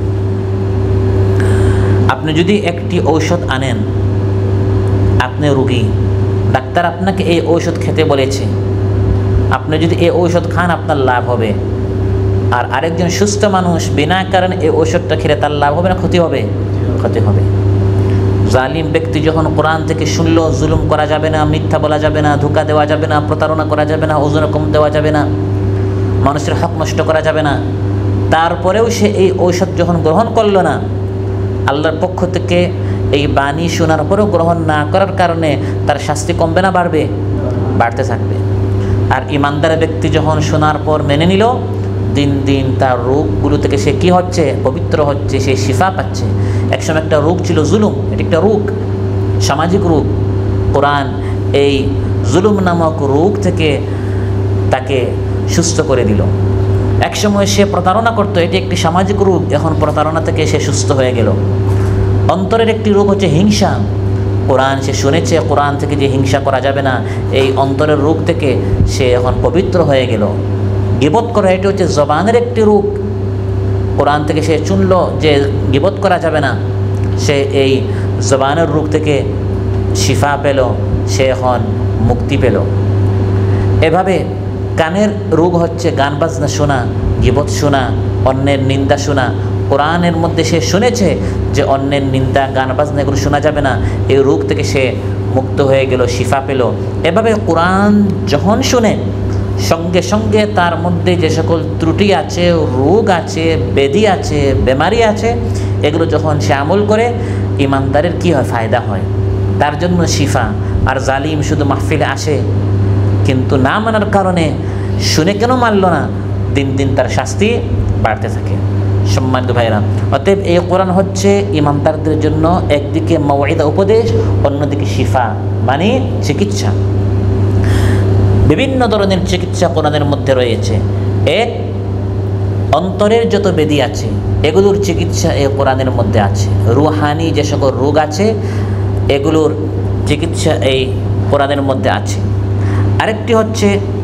আপনি যদি একটি ঔষধ আনেন, আপনি রোগী, ডাক্তার আপনাকে এই ঔষধ খেতে বলেছে, আপনি যদি এই ঔষধ খান আপনার লাভ হবে, আর আরেকজন সুস্থ মানুষ বিনা কারণে এই ঔষধটা খেলে তার লাভ হবে না ক্ষতি হবে? ক্ষতি হবে। জালিম ব্যক্তি যখন কোরআন থেকে শুনলো, জুলুম করা যাবে না, মিথ্যা বলা যাবে না, ধোঁকা দেওয়া যাবে না, প্রতারণা করা যাবে না, ওজন কম দেওয়া যাবে না, মানুষের হক নষ্ট করা যাবে না, তারপরেও সে এই ঔষধ যখন গ্রহণ করলো না, আল্লাহর পক্ষ থেকে এই বাণী শোনার পরেও গ্রহণ না করার কারণে তার শাস্তি কমবে না বাড়বে? বাড়তে থাকবে। আর ইমানদার ব্যক্তি যখন শোনার পর মেনে নিল, দিন দিন তার রোগগুলো থেকে সে কী হচ্ছে? পবিত্র হচ্ছে, সে শিফা পাচ্ছে। একসময় একটা রোগ ছিল জুলুম, এটি একটা রোগ, সামাজিক রোগ। কোরআন এই জুলুম নামক রোগ থেকে তাকে সুস্থ করে দিল। একসময় সে প্রতারণা করতো, এটি একটি সামাজিক রোগ, এখন প্রতারণা থেকে সে সুস্থ হয়ে গেল। অন্তরের একটি রোগ হচ্ছে হিংসা, কোরআন সে শুনেছে, কোরআন থেকে যে হিংসা করা যাবে না, এই অন্তরের রোগ থেকে সে এখন পবিত্র হয়ে গেল। গীবত করা, এটি হচ্ছে জবানের একটি রোগ, কোরআন থেকে সে শুনল যে গীবত করা যাবে না, সে এই জবানের রোগ থেকে শিফা পেল, সে এখন মুক্তি পেল। এভাবে কানের রোগ হচ্ছে গান বাজনা শোনা, গীবত শোনা, অন্যের নিন্দা শোনা। কোরআনের মধ্যে সে শুনেছে যে অন্যের নিন্দা, গান বাজনা এগুলো শোনা যাবে না, এই রোগ থেকে সে মুক্ত হয়ে গেল, শিফা পেল। এভাবে কোরআন যখন শুনে, সঙ্গে সঙ্গে তার মধ্যে যে সকল ত্রুটি আছে, রোগ আছে, ব্যাধি আছে, বেমারি আছে, এগুলো যখন সে আমল করে, ইমানদারের কী হয়? ফায়দা হয়, তার জন্য শিফা। আর জালিম শুধু মাহফিলে আসে, কিন্তু না মানার কারণে, শুনে কেন মানল না, দিন দিন তার শাস্তি বাড়তে থাকে। সম্মানিত ভাইরা, অতএব এই কোরআন হচ্ছে ইমানদারদের জন্য একদিকে মাওয়াইদা উপদেশ, অন্যদিকে শিফা মানে চিকিৎসা। বিভিন্ন ধরনের চিকিৎসা কোরআনের মধ্যে রয়েছে। এক, অন্তরের যত ব্যাধি আছে এগুলোর চিকিৎসা এই কোরআনের মধ্যে আছে। রুহানি যে সকল রোগ আছে এগুলোর চিকিৎসা এই কোরআনের মধ্যে আছে। আরেকটি হচ্ছে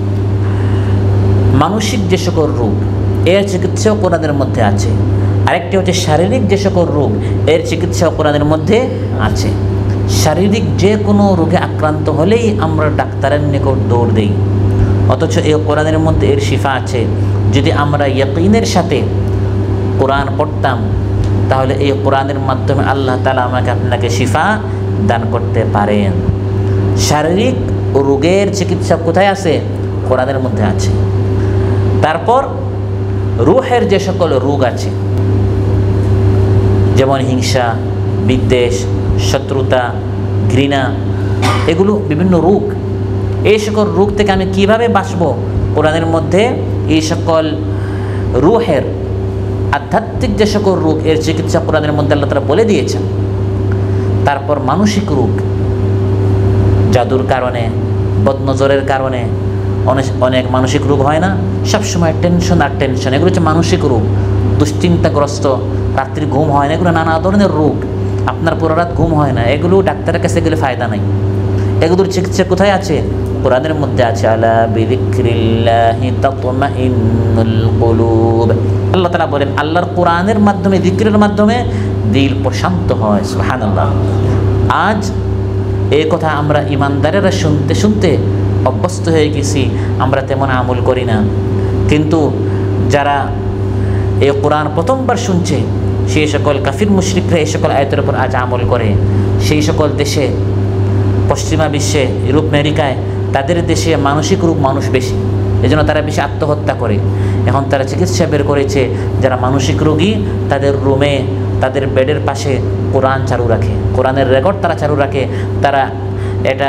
মানসিক যে সকল রোগ, এর চিকিৎসাও কোরআনের মধ্যে আছে। আরেকটি হচ্ছে শারীরিক যে সকল রোগ, এর চিকিৎসাও কোরআনের মধ্যে আছে। শারীরিক যে কোনো রোগে আক্রান্ত হলেই আমরা ডাক্তারের নিকট দৌড় দেই, অথচ এই কোরআনের মধ্যে এর শিফা আছে। যদি আমরা ইয়াকিনের সাথে কোরআন পড়তাম, তাহলে এই কোরআনের মাধ্যমে আল্লাহ তাআলা আমাকে আপনাকে শিফা দান করতে পারেন। শারীরিক রোগের চিকিৎসা কোথায় আছে? কোরআনের মধ্যে আছে। তারপর রূহের যে সকল রোগ আছে, যেমন হিংসা, বিদ্বেষ, শত্রুতা, ঘৃণা, এগুলো বিভিন্ন রোগ। এই সকল রোগ থেকে আমি কিভাবে বাঁচব, কোরআনের মধ্যে এই সকল রুহের আধ্যাত্মিক যে সকল রোগ, এর চিকিৎসা কোরআনের মধ্যে আল্লাহ তাআলা বলে দিয়েছেন। তারপর মানসিক রোগ, জাদুর কারণে, বদনজরের কারণে অনেক মানসিক রোগ হয় না, সবসময় টেনশন আর টেনশন, এগুলো হচ্ছে মানসিক রোগ। দুশ্চিন্তাগ্রস্ত, রাত্রি ঘুম হয় না, এগুলো নানা ধরনের রোগ। আপনার পুরো রাত ঘুম হয় না, এগুলো ডাক্তারের কাছে গেলে ফায়দা নাই। এগুলোর চিকিৎসা কোথায় আছে? কোরআনের মধ্যে আছে। আলা বিযিকরিল্লাহি তাতমাইন্নুল কুলুব। আল্লাহ তাআলা বলেন আল্লাহর কোরআনের মাধ্যমে, যিকরের মাধ্যমে দিল প্রশান্ত হয়। সুবহানাল্লাহ। আজ এই কথা আমরা ইমানদারেরা শুনতে শুনতে অভ্যস্ত হয়ে গেছি, আমরা তেমন আমল করি না। কিন্তু যারা এই কোরআন প্রথমবার শুনছে, সেই সকল কাফির মুশরিকরা এই সকল আয়াতের উপর আজ আমল করে। সেই সকল দেশে, পশ্চিমা বিশ্বে, ইউরোপ আমেরিকায়, তাদের দেশে মানসিক রোগ মানুষ বেশি, এজন্য তারা বেশি আত্মহত্যা করে। এখন তারা চিকিৎসা বের করেছে, যারা মানসিক রোগী তাদের রুমে, তাদের বেডের পাশে কোরআন চালু রাখে, কোরআনের রেকর্ড তারা চালু রাখে। তারা এটা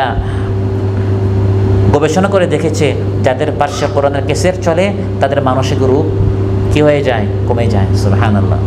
গবেষণা করে দেখেছে, যাদের পাশে কোরআনের ক্যাসেট চলে তাদের মানসিক রোগ কী হয়ে যায়? কমে যায়। সুবহানাল্লাহ।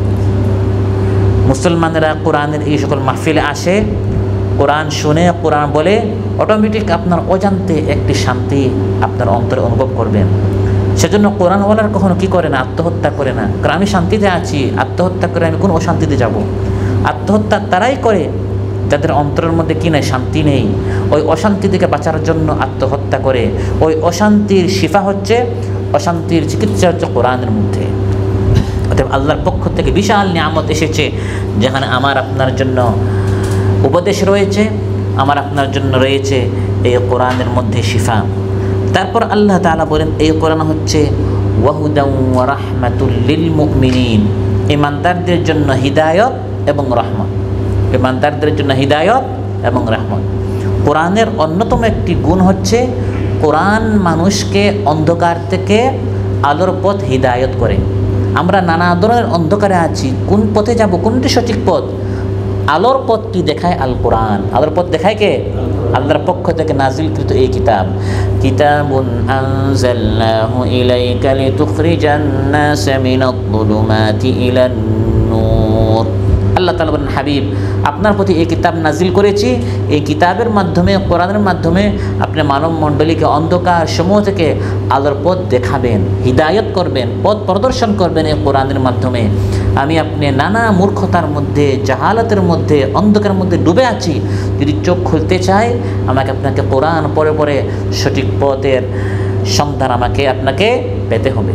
মুসলমানেরা কোরআনের এই সকল মাহফিলে আসে, কোরআন শুনে, কোরআন বলে, অটোমেটিক আপনার অজান্তে একটি শান্তি আপনার অন্তরে অনুভব করবেন। সেজন্য কোরআনওয়ালার কখনো কী করে না? আত্মহত্যা করে না। কারণ আমি শান্তিতে আছি, আত্মহত্যা করে আমি কোন অশান্তিতে যাব? আত্মহত্যা তারাই করে যাদের অন্তরের মধ্যে কি নাই? শান্তি নেই। ওই অশান্তি থেকে বাঁচার জন্য আত্মহত্যা করে। ওই অশান্তির শিফা হচ্ছে, অশান্তির চিকিৎসা হচ্ছে কোরআনের মধ্যে। অতএব আল্লাহর পক্ষ থেকে বিশাল নিয়ামত এসেছে, যেখানে আমার আপনার জন্য উপদেশ রয়েছে, আমার আপনার জন্য রয়েছে এই কোরআনের মধ্যে শিফা। তারপর আল্লাহ তাআলা বলেন এই কোরআন হচ্ছে ওয়াহুদান ওয়া রাহমাতুল লিল মুমিনিন, ঈমানদারদের জন্য হিদায়াত এবং রহমত। ঈমানদারদের জন্য হিদায়াত এবং রহমত। কোরআনের অন্যতম একটি গুণ হচ্ছে কোরআন মানুষকে অন্ধকার থেকে আলোর পথ হিদায়ত করে। আমরা নানা ধরনের অন্ধকারে আছি, কোন পথে যাব, কোনটি সঠিক পথ? আলোর পথটি দেখায় আল কোরআন। আলোর পথ দেখায় কে? আল্লাহর পক্ষ থেকে নাজিলকৃত এই কিতাব। কিতাবুন আনজালনাহু ইলাইকা লিতুখরিজান নাসা মিনায-যুলুমাতি ইলান নূর। আল্লাহ তাআলা বলেন, হাবিব আপনার প্রতি এই কিতাব নাজিল করেছি, এই কিতাবের মাধ্যমে, কোরআনের মাধ্যমে আপনি মানব মণ্ডলীকে অন্ধকার সমূহ থেকে আলোর পথ দেখাবেন, হিদায়ত করবেন, পথ প্রদর্শন করবেন এই কোরআনের মাধ্যমে। আমি আপনি নানা মূর্খতার মধ্যে, জাহালাতের মধ্যে, অন্ধকারের মধ্যে ডুবে আছি, যদি চোখ খুলতে চাই আমাকে আপনাকে কোরআন পড়ে পড়ে সঠিক পথের সন্ধান আপনাকে পেতে হবে।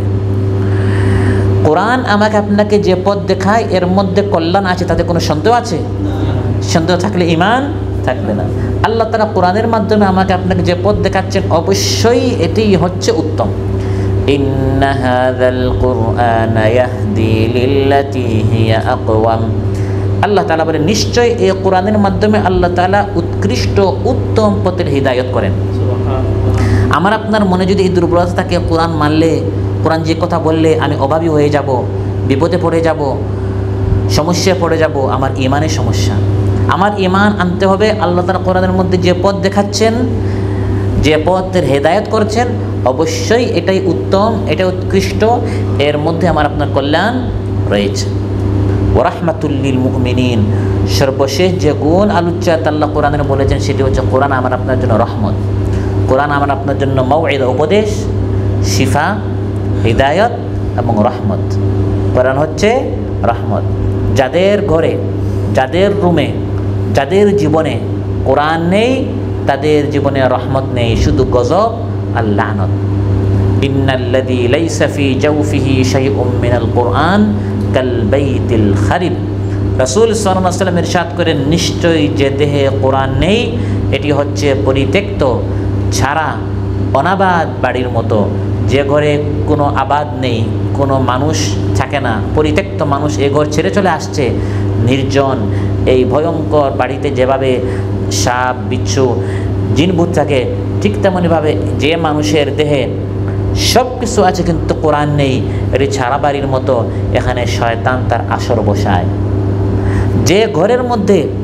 কোরআন আমাকে আপনাকে যে পথ দেখায় এর মধ্যে কল্যাণ আছে, তাতে কোনো সন্দেহ আছে? সন্দেহ থাকলে ঈমান থাকবে না। আল্লাহ তাআলা কোরআনের মাধ্যমে আমাকে আপনাকে যে পথ দেখাচ্ছেন, অবশ্যই এটাই হচ্ছে উত্তম। ইন্না হাযাল কুরআনা ইয়াহদি লিল্লাতী হিয়া আকওয়াম। আল্লাহ তাআলা বলেন নিশ্চয় এই কোরআনের মাধ্যমে আল্লাহ তাআলা উৎকৃষ্ট উত্তম পথের হিদায়াত করেন। আমার আপনার মনে যদি এই দুর্বলতা থাকে, কোরআন মানলে, কোরআন যে কথা বললে আমি অভাবী হয়ে যাব, বিপদে পড়ে যাব, সমস্যায় পড়ে যাব, আমার ঈমানের সমস্যা। আমার ঈমান আনতে হবে আল্লাহ তাআলা কোরআনের মধ্যে যে পথ দেখাচ্ছেন, যে পথের হেদায়েত করছেন, অবশ্যই এটাই উত্তম, এটা উৎকৃষ্ট, এর মধ্যে আমার আপনার কল্যাণ রয়েছে। ওয়া রাহমাতুল লিল মুমিনিন, সর্বশেষ যে গুণ আলোচ্যাত আল্লাহ কোরআনের বলেছেন সেটি হচ্ছে কোরআন আমার আপনার জন্য রহমত। কোরআন আমার আপনার জন্য মাউইযা, উপদেশ, শিফা, হিদায়ত এবং রহমত। কোরআন হচ্ছে রহমত। যাদের ঘরে, যাদের রুমে, যাদের জীবনে কোরআন নেই, তাদের জীবনে রহমত নেই, শুধু গজব আর লানত। ইন্নাল্লাযী লাইসা ফী জাওফিহি শাইউম মিনাল কুরআন কাল বাইতিল খারিব। রাসূল সাল্লাল্লাহু আলাইহি ওয়াসাল্লাম ইরশাদ করেন, নিশ্চয়ই যে দেহে কোরআন নেই এটি হচ্ছে পরিত্যক্ত, ছাড়া, অনাবাদ বাড়ির মতো। যে ঘরে কোনো আবাদ নেই, কোনো মানুষ থাকে না, পরিত্যক্ত মানুষ এ ঘর ছেড়ে চলে আসছে, নির্জন, এই ভয়ঙ্কর বাড়িতে যেভাবে সাপ, বিচ্ছু, জিনভূত থাকে, ঠিক তেমনইভাবে যে মানুষের দেহে সব কিছু আছে কিন্তু কোরআন নেই, এটি ছাড়া বাড়ির মতো, এখানে শয়তান তার আসর বসায়। যে ঘরের মধ্যে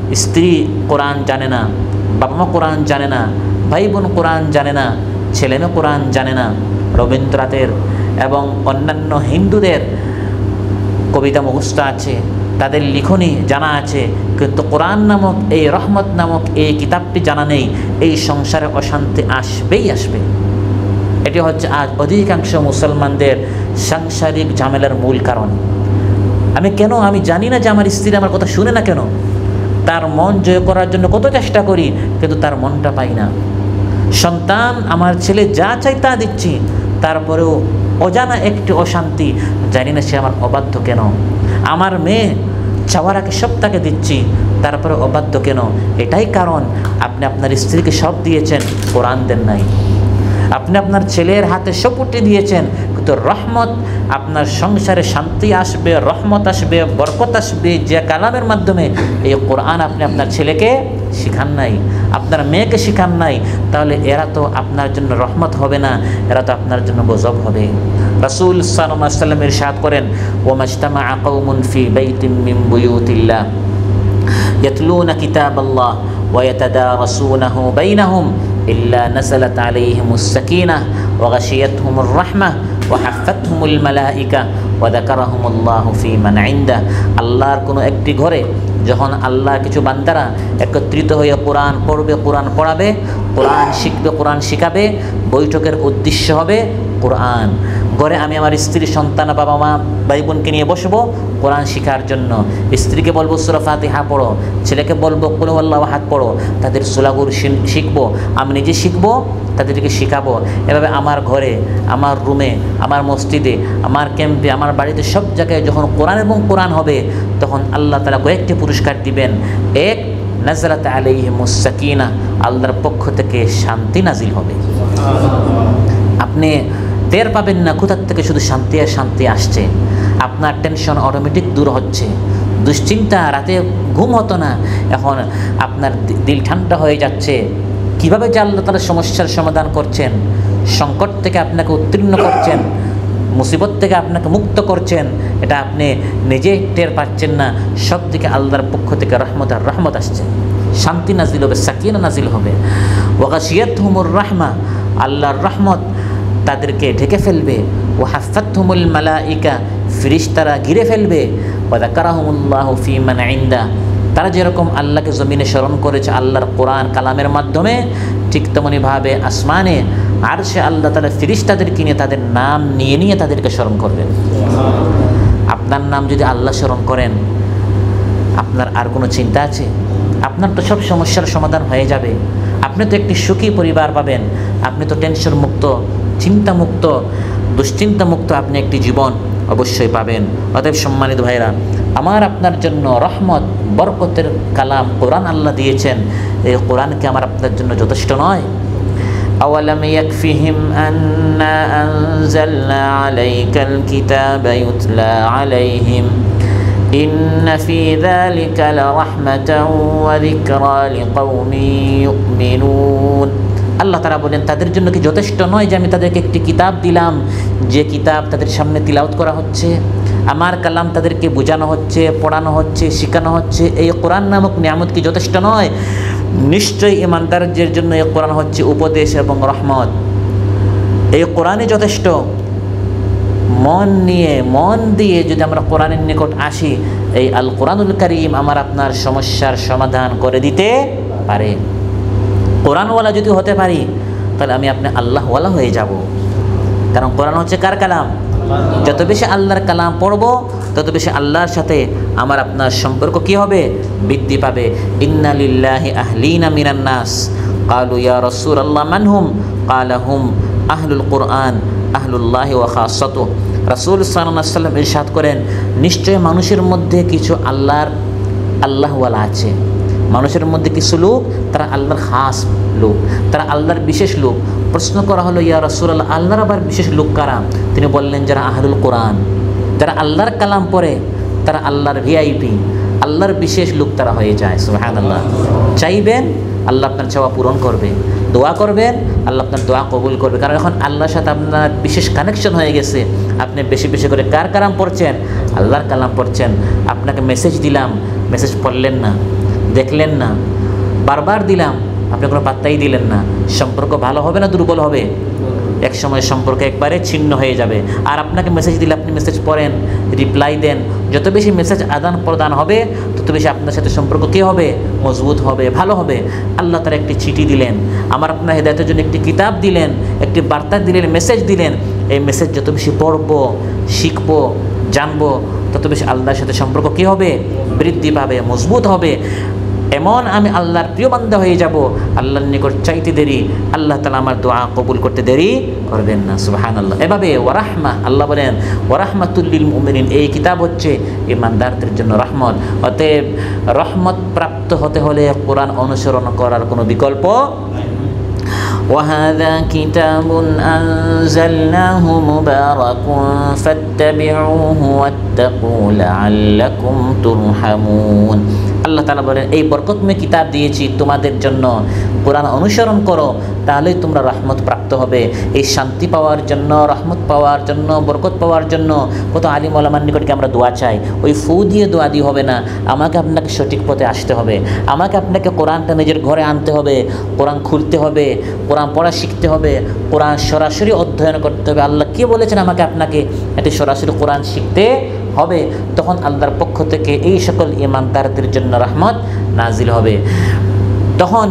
স্ত্রী কোরআন জানে না, বাবা মা কোরআন জানে না, ভাই বোন কোরআন জানে না, ছেলেমেয়ে কোরআন জানে না। রবীন্দ্রনাথের এবং অন্যান্য হিন্দুদের কবিতা মুখস্থ আছে, তাদের লিখনি জানা আছে, কিন্তু কোরআন নামক এই রহমত নামক এই কিতাবটি জানা নেই। এই সংসারে অশান্তি আসবেই আসবে। এটি হচ্ছে আজ অধিকাংশ মুসলমানদের সাংসারিক ঝামেলার মূল কারণ। আমি জানি না যে আমার স্ত্রী আমার কথা শুনে না কেন। তার মন জয় করার জন্য কত চেষ্টা করি, কিন্তু তার মনটা পাই না। সন্তান আমার ছেলে যা চাই তা দিচ্ছি, তারপরেও অজানা একটি অশান্তি, জানি না সে আমার অবাধ্য কেন। আমার মেয়ে চাওয়ার আগে সব তাকে দিচ্ছি, তারপরে অবাধ্য কেন। এটাই কারণ আপনি আপনার স্ত্রীকে সব দিয়েছেন, কোরআন দেন নাই। আপনি আপনার ছেলের হাতে সব উঠে দিয়েছেন, কিন্তু রহমত, আপনার সংসারে শান্তি আসবে, রহমত আসবে, বরকত আসবে যে কালামের মাধ্যমে, এই কোরআন আপনি আপনার ছেলেকে শিখান নাই, আপনার মেয়েকে শিখান নাই। তাহলে এরা তো আপনার জন্য রহমত হবে না, এরা তো আপনার জন্য গজব হবে। রাসূল সাল্লাল্লাহু আলাইহি ওয়াসাল্লাম ইরশাদ করেন, ওয়া মাজতামাআ কওমুন ফি বাইতিন মিন বুয়ুতিল্লাহ ইয়াতলুনা কিতাবাল্লাহ ওয়া ইয়াতাদারাসুনাহু বাইনাহুম ইল্লা নাযালাত আলাইহিমুস সাকিনাহ ওয়া গাশিয়াতহুমুর রাহমাহ ওয়া হাফফাতহুমুল মালায়েকা ওয়া যাকারাহুমুল্লাহু ফি মান ইনদাহ। আল্লাহর কোনো একটি ঘরে যখন আল্লাহ কিছু বান্দারা একত্রিত হয়ে কোরআন পড়বে, কোরআন পড়াবে, কোরআন শিখবে, কোরআন শিখাবে, বৈঠকের উদ্দেশ্য হবে কোরআন। ঘরে আমি আমার স্ত্রী, সন্তান, বাবা মা, ভাই বোনকে নিয়ে বসবো কোরআন শেখার জন্য। স্ত্রীকে বলবো সূরা ফাতিহা পড়ো, ছেলেকে বলবো কুল হুয়াল্লাহু আহাদ পড়ো, তাদের সূরাগুলো শিখবো, আমি নিজে শিখবো, তাদেরকে শেখাবো। এভাবে আমার ঘরে, আমার রুমে, আমার মসজিদে, আমার ক্যাম্পে, আমার বাড়িতে, সব জায়গায় যখন কোরআন এবং কোরআন হবে, তখন আল্লাহ তাআলা কয়েকটি পুরস্কার দিবেন। এক, নাযালাত আলাইহিমুস সাকিনাহ, আল্লাহর পক্ষ থেকে শান্তি নাজিল হবে। আপনি টের পাবেন না কোথার থেকে শুধু শান্তি আর শান্তি আসছে। আপনার টেনশন অটোমেটিক দূর হচ্ছে, দুশ্চিন্তা, রাতে ঘুম হতো না, এখন আপনার দিল ঠান্ডা হয়ে যাচ্ছে। কীভাবে যে আল্লাহ তাআলা সমস্যার সমাধান করছেন, সংকট থেকে আপনাকে উত্তীর্ণ করছেন, মুসিবত থেকে আপনাকে মুক্ত করছেন, এটা আপনি নিজে টের পাচ্ছেন না। সব দিকে আল্লাহর পক্ষ থেকে রহমত আর রহমত আসছে, শান্তি নাজিল হবে, সাকিনা নাজিল হবে। ওয়া গাশিয়াতহুমুর রাহমা, আল্লাহর রহমত তাদেরকে ঢেকে ফেলবে। ওয়া হাফফাতহুমুল মালায়েকা, ফেরেশতারা ঘিরে ফেলবে। ওয়া যাকারাহুমুল্লাহু ফি মান ইনদাহ, তারা যেরকম আল্লাহকে জমিনে স্মরণ করেছে আল্লাহর কোরআন কালামের মাধ্যমে, ঠিক তেমনিভাবে আসমানে আরশে আল্লাহ তাআলা ফেরেশতাদেরকে নিয়ে তাদের নাম নিয়ে নিয়ে তাদেরকে স্মরণ করবেন। আপনার নাম যদি আল্লাহ স্মরণ করেন, আপনার আর কোনো চিন্তা আছে? আপনার তো সব সমস্যার সমাধান হয়ে যাবে। আপনি তো একটি সুখী পরিবার পাবেন, আপনি তো টেনশন মুক্ত, চিন্তা মুক্ত, দুশ্চিন্তা মুক্ত আপনি একটি জীবন অবশ্যই পাবেন। অতএব সম্মানিত ভাইরা, আমার আপনার জন্য রহমত, বরকতের কালাম কোরআন আল্লাহ দিয়েছেন। এই কোরআনকে আমার আপনার জন্য যথেষ্ট নয়? আওয়ালাম ইয়াকফিহিম আন্না আনজালনা আলাইকাল কিতাবা ইউতলা আলাইহিম ইন্না ফি যালিকা লারাহমাতান ওয়া যিকরা লিকাওমিন ইউমিনুন। আল্লাহ তাআলা বলেন, তাদের জন্য কি যথেষ্ট নয় যে আমি তাদেরকে একটি কিতাব দিলাম, যে কিতাব তাদের সামনে তিলাওয়াত করা হচ্ছে, আমার কালাম তাদেরকে বোঝানো হচ্ছে, পড়ানো হচ্ছে, শেখানো হচ্ছে। এই কোরআন নামক নিয়ামত কি যথেষ্ট নয়? নিশ্চয়ই ইমানদারদের জন্য এই কোরআন হচ্ছে উপদেশ এবং রহমত। এই কোরআনই যথেষ্ট। মন দিয়ে যদি আমরা কোরআনের নিকট আসি, এই আল কোরআনুল কারীম আমার আপনার সমস্যার সমাধান করে দিতে পারে। কোরআনওয়ালা যদি হতে পারি, তাহলে আমি আপনি আল্লাহওয়ালা হয়ে যাব। কারণ কোরআন হচ্ছে কার কালাম? যত বেশি আল্লাহর কালাম পড়ব, তত বেশি আল্লাহর সাথে আমার আপনার সম্পর্ক কি হবে? বৃদ্ধি পাবে। ইন্না লিল্লাহি আহলিনা মিনান নাস ক্বালু ইয়া রাসূলুল্লাহ মানহুম ক্বালা হুম আহলুল কুরআন আহলুল্লাহি ওয়া খাসাতুহু। রাসূল সাল্লাল্লাহু আলাইহি ওয়াসাল্লাম ইরশাদ করেন, নিশ্চয় মানুষের মধ্যে কিছু আল্লাহওয়ালা আছে। মানুষের মধ্যে কিছু লোক, তারা আল্লাহর খাস লোক, তারা আল্লাহর বিশেষ লোক। প্রশ্ন করা হলো, ইয়া রাসূলুল্লাহ, আল্লাহর আবার বিশেষ লোক কারা? তিনি বললেন, যারা আহলুল কোরআন, যারা আল্লাহর কালাম পড়ে, তারা আল্লাহর ভিআইপি, আল্লাহর বিশেষ লোক তারা হয়ে যায়। সুবহানাল্লাহ। চাইবেন, আল্লাহ আপনার চাওয়া পূরণ করবে। দোয়া করবেন, আল্লাহ আপনার দোয়া কবুল করবে। কারণ এখন আল্লাহর সাথে আপনার বিশেষ কানেকশন হয়ে গেছে। আপনি বেশি বেশি করে কার কালাম পড়ছেন? আল্লাহর কালাম পড়ছেন। আপনাকে মেসেজ দিলাম, মেসেজ পড়লেন না, দেখলেন না, বারবার দিলাম, আপনি কোনো পাত্তাই দিলেন না, সম্পর্ক ভালো হবে না দুর্বল হবে? এক সময় সম্পর্ক একবারে ছিন্ন হয়ে যাবে। আর আপনাকে মেসেজ দিলে আপনি মেসেজ পড়েন, রিপ্লাই দেন, যত বেশি মেসেজ আদান প্রদান হবে তত বেশি আপনার সাথে সম্পর্ক কী হবে? মজবুত হবে, ভালো হবে। আল্লাহ তার একটি চিঠি দিলেন, আমার আপনার হেদায়েতের জন্য একটি কিতাব দিলেন, একটি বার্তা দিলেন, মেসেজ দিলেন। এই মেসেজ যত বেশি পড়বো, শিখবো, জানবো, তত বেশি আল্লাহর সাথে সম্পর্ক কী হবে? বৃদ্ধি পাবে, মজবুত হবে। এমন আমি আল্লাহর প্রিয় বান্দা হয়ে যাব, আল্লাহর নিকট চাইতে দেরি আল্লাহ তাআলা আমার দোয়া কবুল করতে দেরি করবেন না। সুবহানাল্লাহ। এভাবে ওয়ারাহমা, আল্লাহ বলেন ওয়ারাহমাতুল লিল মুমিনিন, এই কিতাব হচ্ছে ইমানদারদের জন্য রহমত। অতএব রহমত প্রাপ্ত হতে হলে কোরআন অনুসরণ করার কোনো বিকল্প। وهذا كتاب أنزلناه مبارك فاتبعوه واتقوا لعلكم ترحمون। আল্লাহ তাআলা বলেন এই বরকতময় কিতাব দিয়েছি তোমাদের জন্য, কোরআন অনুসরণ করো তাহলেই তোমরা রহমত প্রাপ্ত হবে। এই শান্তি পাওয়ার জন্য, রহমত পাওয়ার জন্য, বরকত পাওয়ার জন্য কত আলিম ওলামার নিকটকে আমরা দোয়া চাই। ওই ফু দিয়ে দোয়া দিয়ে হবে না, আমাকে আপনাকে সঠিক পথে আসতে হবে, আমাকে আপনাকে কোরআনটা নিজের ঘরে আনতে হবে, কোরআন খুলতে হবে, কোরআন পড়া শিখতে হবে, কোরআন সরাসরি অধ্যয়ন করতে হবে। আল্লাহ কে বলেছেন আমাকে আপনাকে? এটি সরাসরি কোরআন শিখতে হবে। তখন আল্লাহর পক্ষ থেকে এই সকল ইমানদারদের জন্য রহমত নাজিল হবে, তখন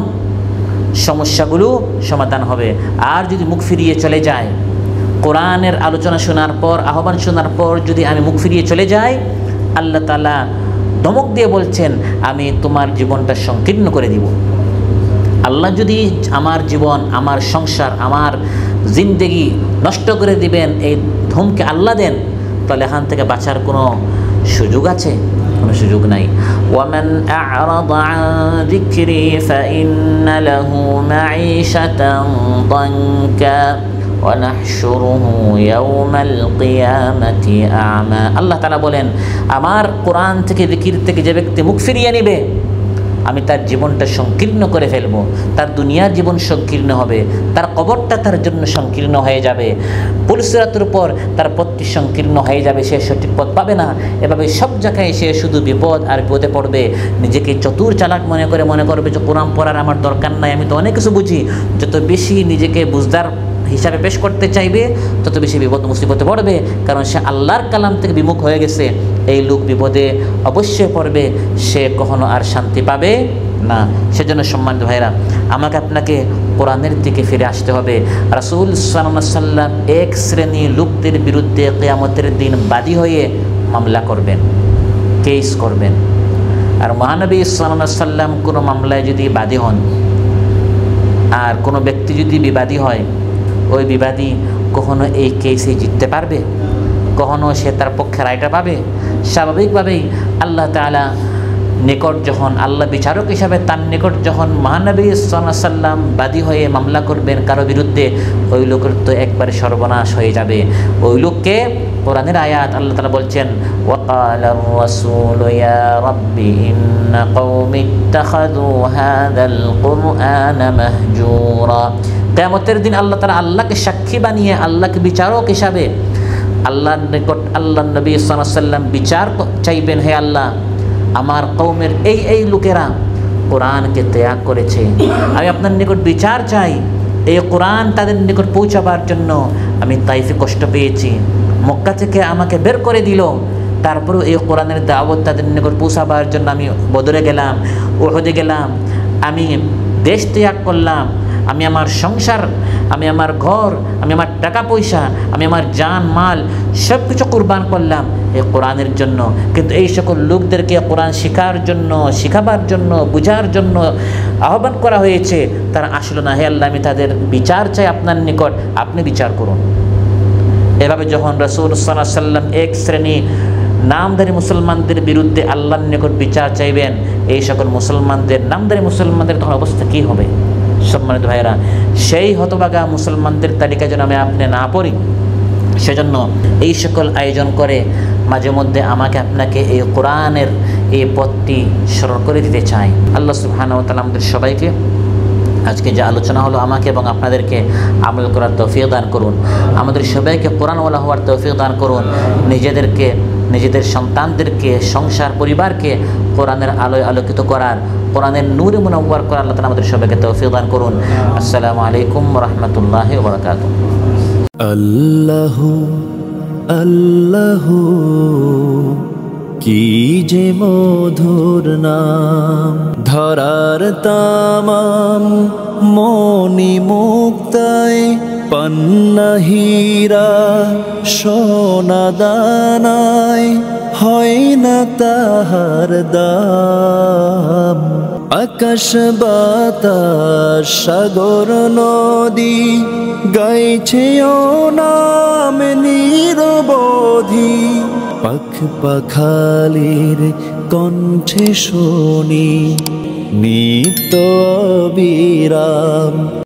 সমস্যাগুলো সমাধান হবে। আর যদি মুখ ফিরিয়ে চলে যায়, কোরআনের আলোচনা শোনার পর, আহ্বান শোনার পর যদি আমি মুখ ফিরিয়ে চলে যাই, আল্লাহ তাআলা ধমক দিয়ে বলছেন আমি তোমার জীবনটা সংকীর্ণ করে দিব। আল্লাহ যদি আমার জীবন, আমার সংসার, আমার জিন্দেগি নষ্ট করে দিবেন, এই ধমকে আল্লাহ দেন, তাহলে এখান থেকে বাঁচার কোনো সুযোগ আছে? কোনো সুযোগ নাই। ওয়ামান আ'রাদা আন যিকরি ফাইন্না লাহু মাঈশাতান দানকা ওয়া নাহশুরুহু ইয়াওমাল কিয়ামাতি আ'মা। আল্লাহ তাআলা বলেন আমার কোরআন থেকে, যিকির থেকে যে ব্যক্তি মুখ ফিরিয়ে নেবে, আমি তার জীবনটা সংকীর্ণ করে ফেলব, তার দুনিয়ার জীবন সংকীর্ণ হবে, তার কবরটা তার জন্য সংকীর্ণ হয়ে যাবে, পুলসিরাতের উপর তার পথটি সংকীর্ণ হয়ে যাবে, সে সঠিক পথ পাবে না। এভাবে সব জায়গায় সে শুধু বিপদ আর বিপদে পড়বে। নিজেকে চতুর চালাক মনে করবে যে কোরআন পড়ার আমার দরকার নাই, আমি তো অনেক কিছু বুঝি। যত বেশি নিজেকে বুঝদার হিসাবে পেশ করতে চাইবে তত বেশি বিপদ মুসিবতে পড়বে, কারণ সে আল্লাহর কালাম থেকে বিমুখ হয়ে গেছে। এই লোক বিপদে অবশ্যই পড়বে, সে কখনো আর শান্তি পাবে না। সেজন্য সম্মানিত ভাইরা, আমাকে আপনাকে কোরআনের দিকে ফিরে আসতে হবে। রাসূল সাল্লাল্লাহু আলাইহি ওয়াসাল্লাম এক শ্রেণী লোকদের বিরুদ্ধে কিয়ামতের দিন বাদী হয়ে মামলা করবেন, কেস করবেন। আর মহানবী সাল্লাল্লাহু আলাইহি ওয়াসাল্লাম কোনো মামলায় যদি বাদী হন, আর কোনো ব্যক্তি যদি বিবাদী হয়, ওই বিবাদী কখনো এই কেসে জিততে পারবে? কখনো সে তার পক্ষে রায়টা পাবে? স্বাভাবিকভাবেই আল্লাহ তাআলা নিকট যখন, আল্লাহ বিচারক হিসাবে তার নিকট যখন মহানবী সাল্লাল্লাহু আলাইহি ওয়াসাল্লাম বাদী হয়ে মামলা করবেন কারো বিরুদ্ধে, ওই লোকের তো একবারে সর্বনাশ হয়ে যাবে। ওই লোককে কোরআনের আয়াত আল্লাহ তাআলা বলছেন ওয়াকালার রাসূলু ইয়া রাব্বি ইন্না কওমি ইত্তাখাযু হাযাল কুরআনা মাহজুরা। কিয়ামতের দিন আল্লাহ তাআলা আল্লাহকে সাক্ষী বানিয়ে, আল্লাহকে বিচারক হিসাবে আল্লাহর নিকট আল্লাহর নবী সাল্লাল্লাহু আলাইহি ওয়াসাল্লাম বিচার চাইবেন, হে আল্লাহ আমার কওমের এই লোকেরা কোরআনকে ত্যাগ করেছে, আমি আপনার নিকট বিচার চাই। এই কোরআন তাদের নিকট পৌঁছাবার জন্য আমি তাইফে কষ্ট পেয়েছি, মক্কা থেকে আমাকে বের করে দিল, তারপরেও এই কোরআনের দাওয়াত তাদের নিকট পৌঁছাবার জন্য আমি বদরে গেলাম, উহুদে গেলাম, আমি দেশ ত্যাগ করলাম, আমি আমার সংসার, আমি আমার ঘর, আমি আমার টাকা পয়সা, আমি আমার জান মাল সব কিছু কুরবান করলাম এই কোরআনের জন্য। কিন্তু এই সকল লোকদেরকে কোরআন শেখার জন্য, শেখাবার জন্য, বুঝার জন্য আহ্বান করা হয়েছে, তারা আসলো না। হে আল্লাহ আমি তাদের বিচার চাই আপনার নিকট, আপনি বিচার করুন। এভাবে যখন রাসূল সাল্লাল্লাহু আলাইহি ওয়াসাল্লাম এক শ্রেণী নামধারী মুসলমানদের বিরুদ্ধে আল্লাহর নিকট বিচার চাইবেন, এই সকল মুসলমানদের, নামধারী মুসলমানদের তখন অবস্থা কী হবে? সম্মানিত ভাইয়েরা, সেই হতভাগা মুসলমানদের তালিকা যেন আমি আপনি না পড়ি, সেজন্য এই সকল আয়োজন করে মাঝে মধ্যে আমাকে আপনাকে এই কোরআনের এই পথটি স্মরণ করে দিতে চাই। আল্লাহ সুবহানাহু ওয়া তাআলা আমাদের সবাইকে আজকে যে আলোচনা হলো আমাকে এবং আপনাদেরকে আমল করার তৌফিক দান করুন। আমাদের সবাইকে কোরআনওয়ালা হওয়ার তৌফিক দান করুন। নিজেদেরকে নিজেদের সন্তানদেরকে, সংসার পরিবারকে কোরআনের আলোয় আলোকিত করার, কোরআনের নূরে মুনাওয়ার করার আল্লাহ তাআলা আমাদের সবাইকে তৌফিক দান করুন। আসসালামু আলাইকুম ওয়া রাহমাতুল্লাহি ওয়া বারাকাতুহু। আল্লাহু আল্লাহু কি যে মধুর নাম, ধরার তামাম মনি মুক্তায় পান্না হীরা সোনা দানায় হয় না তাহার দাম। আকাশ বাতাস সাগর নদী গাইছে ও নাম নিরবধি, পাখ পাখালির কণ্ঠে শুনি নিত্য বিরাম।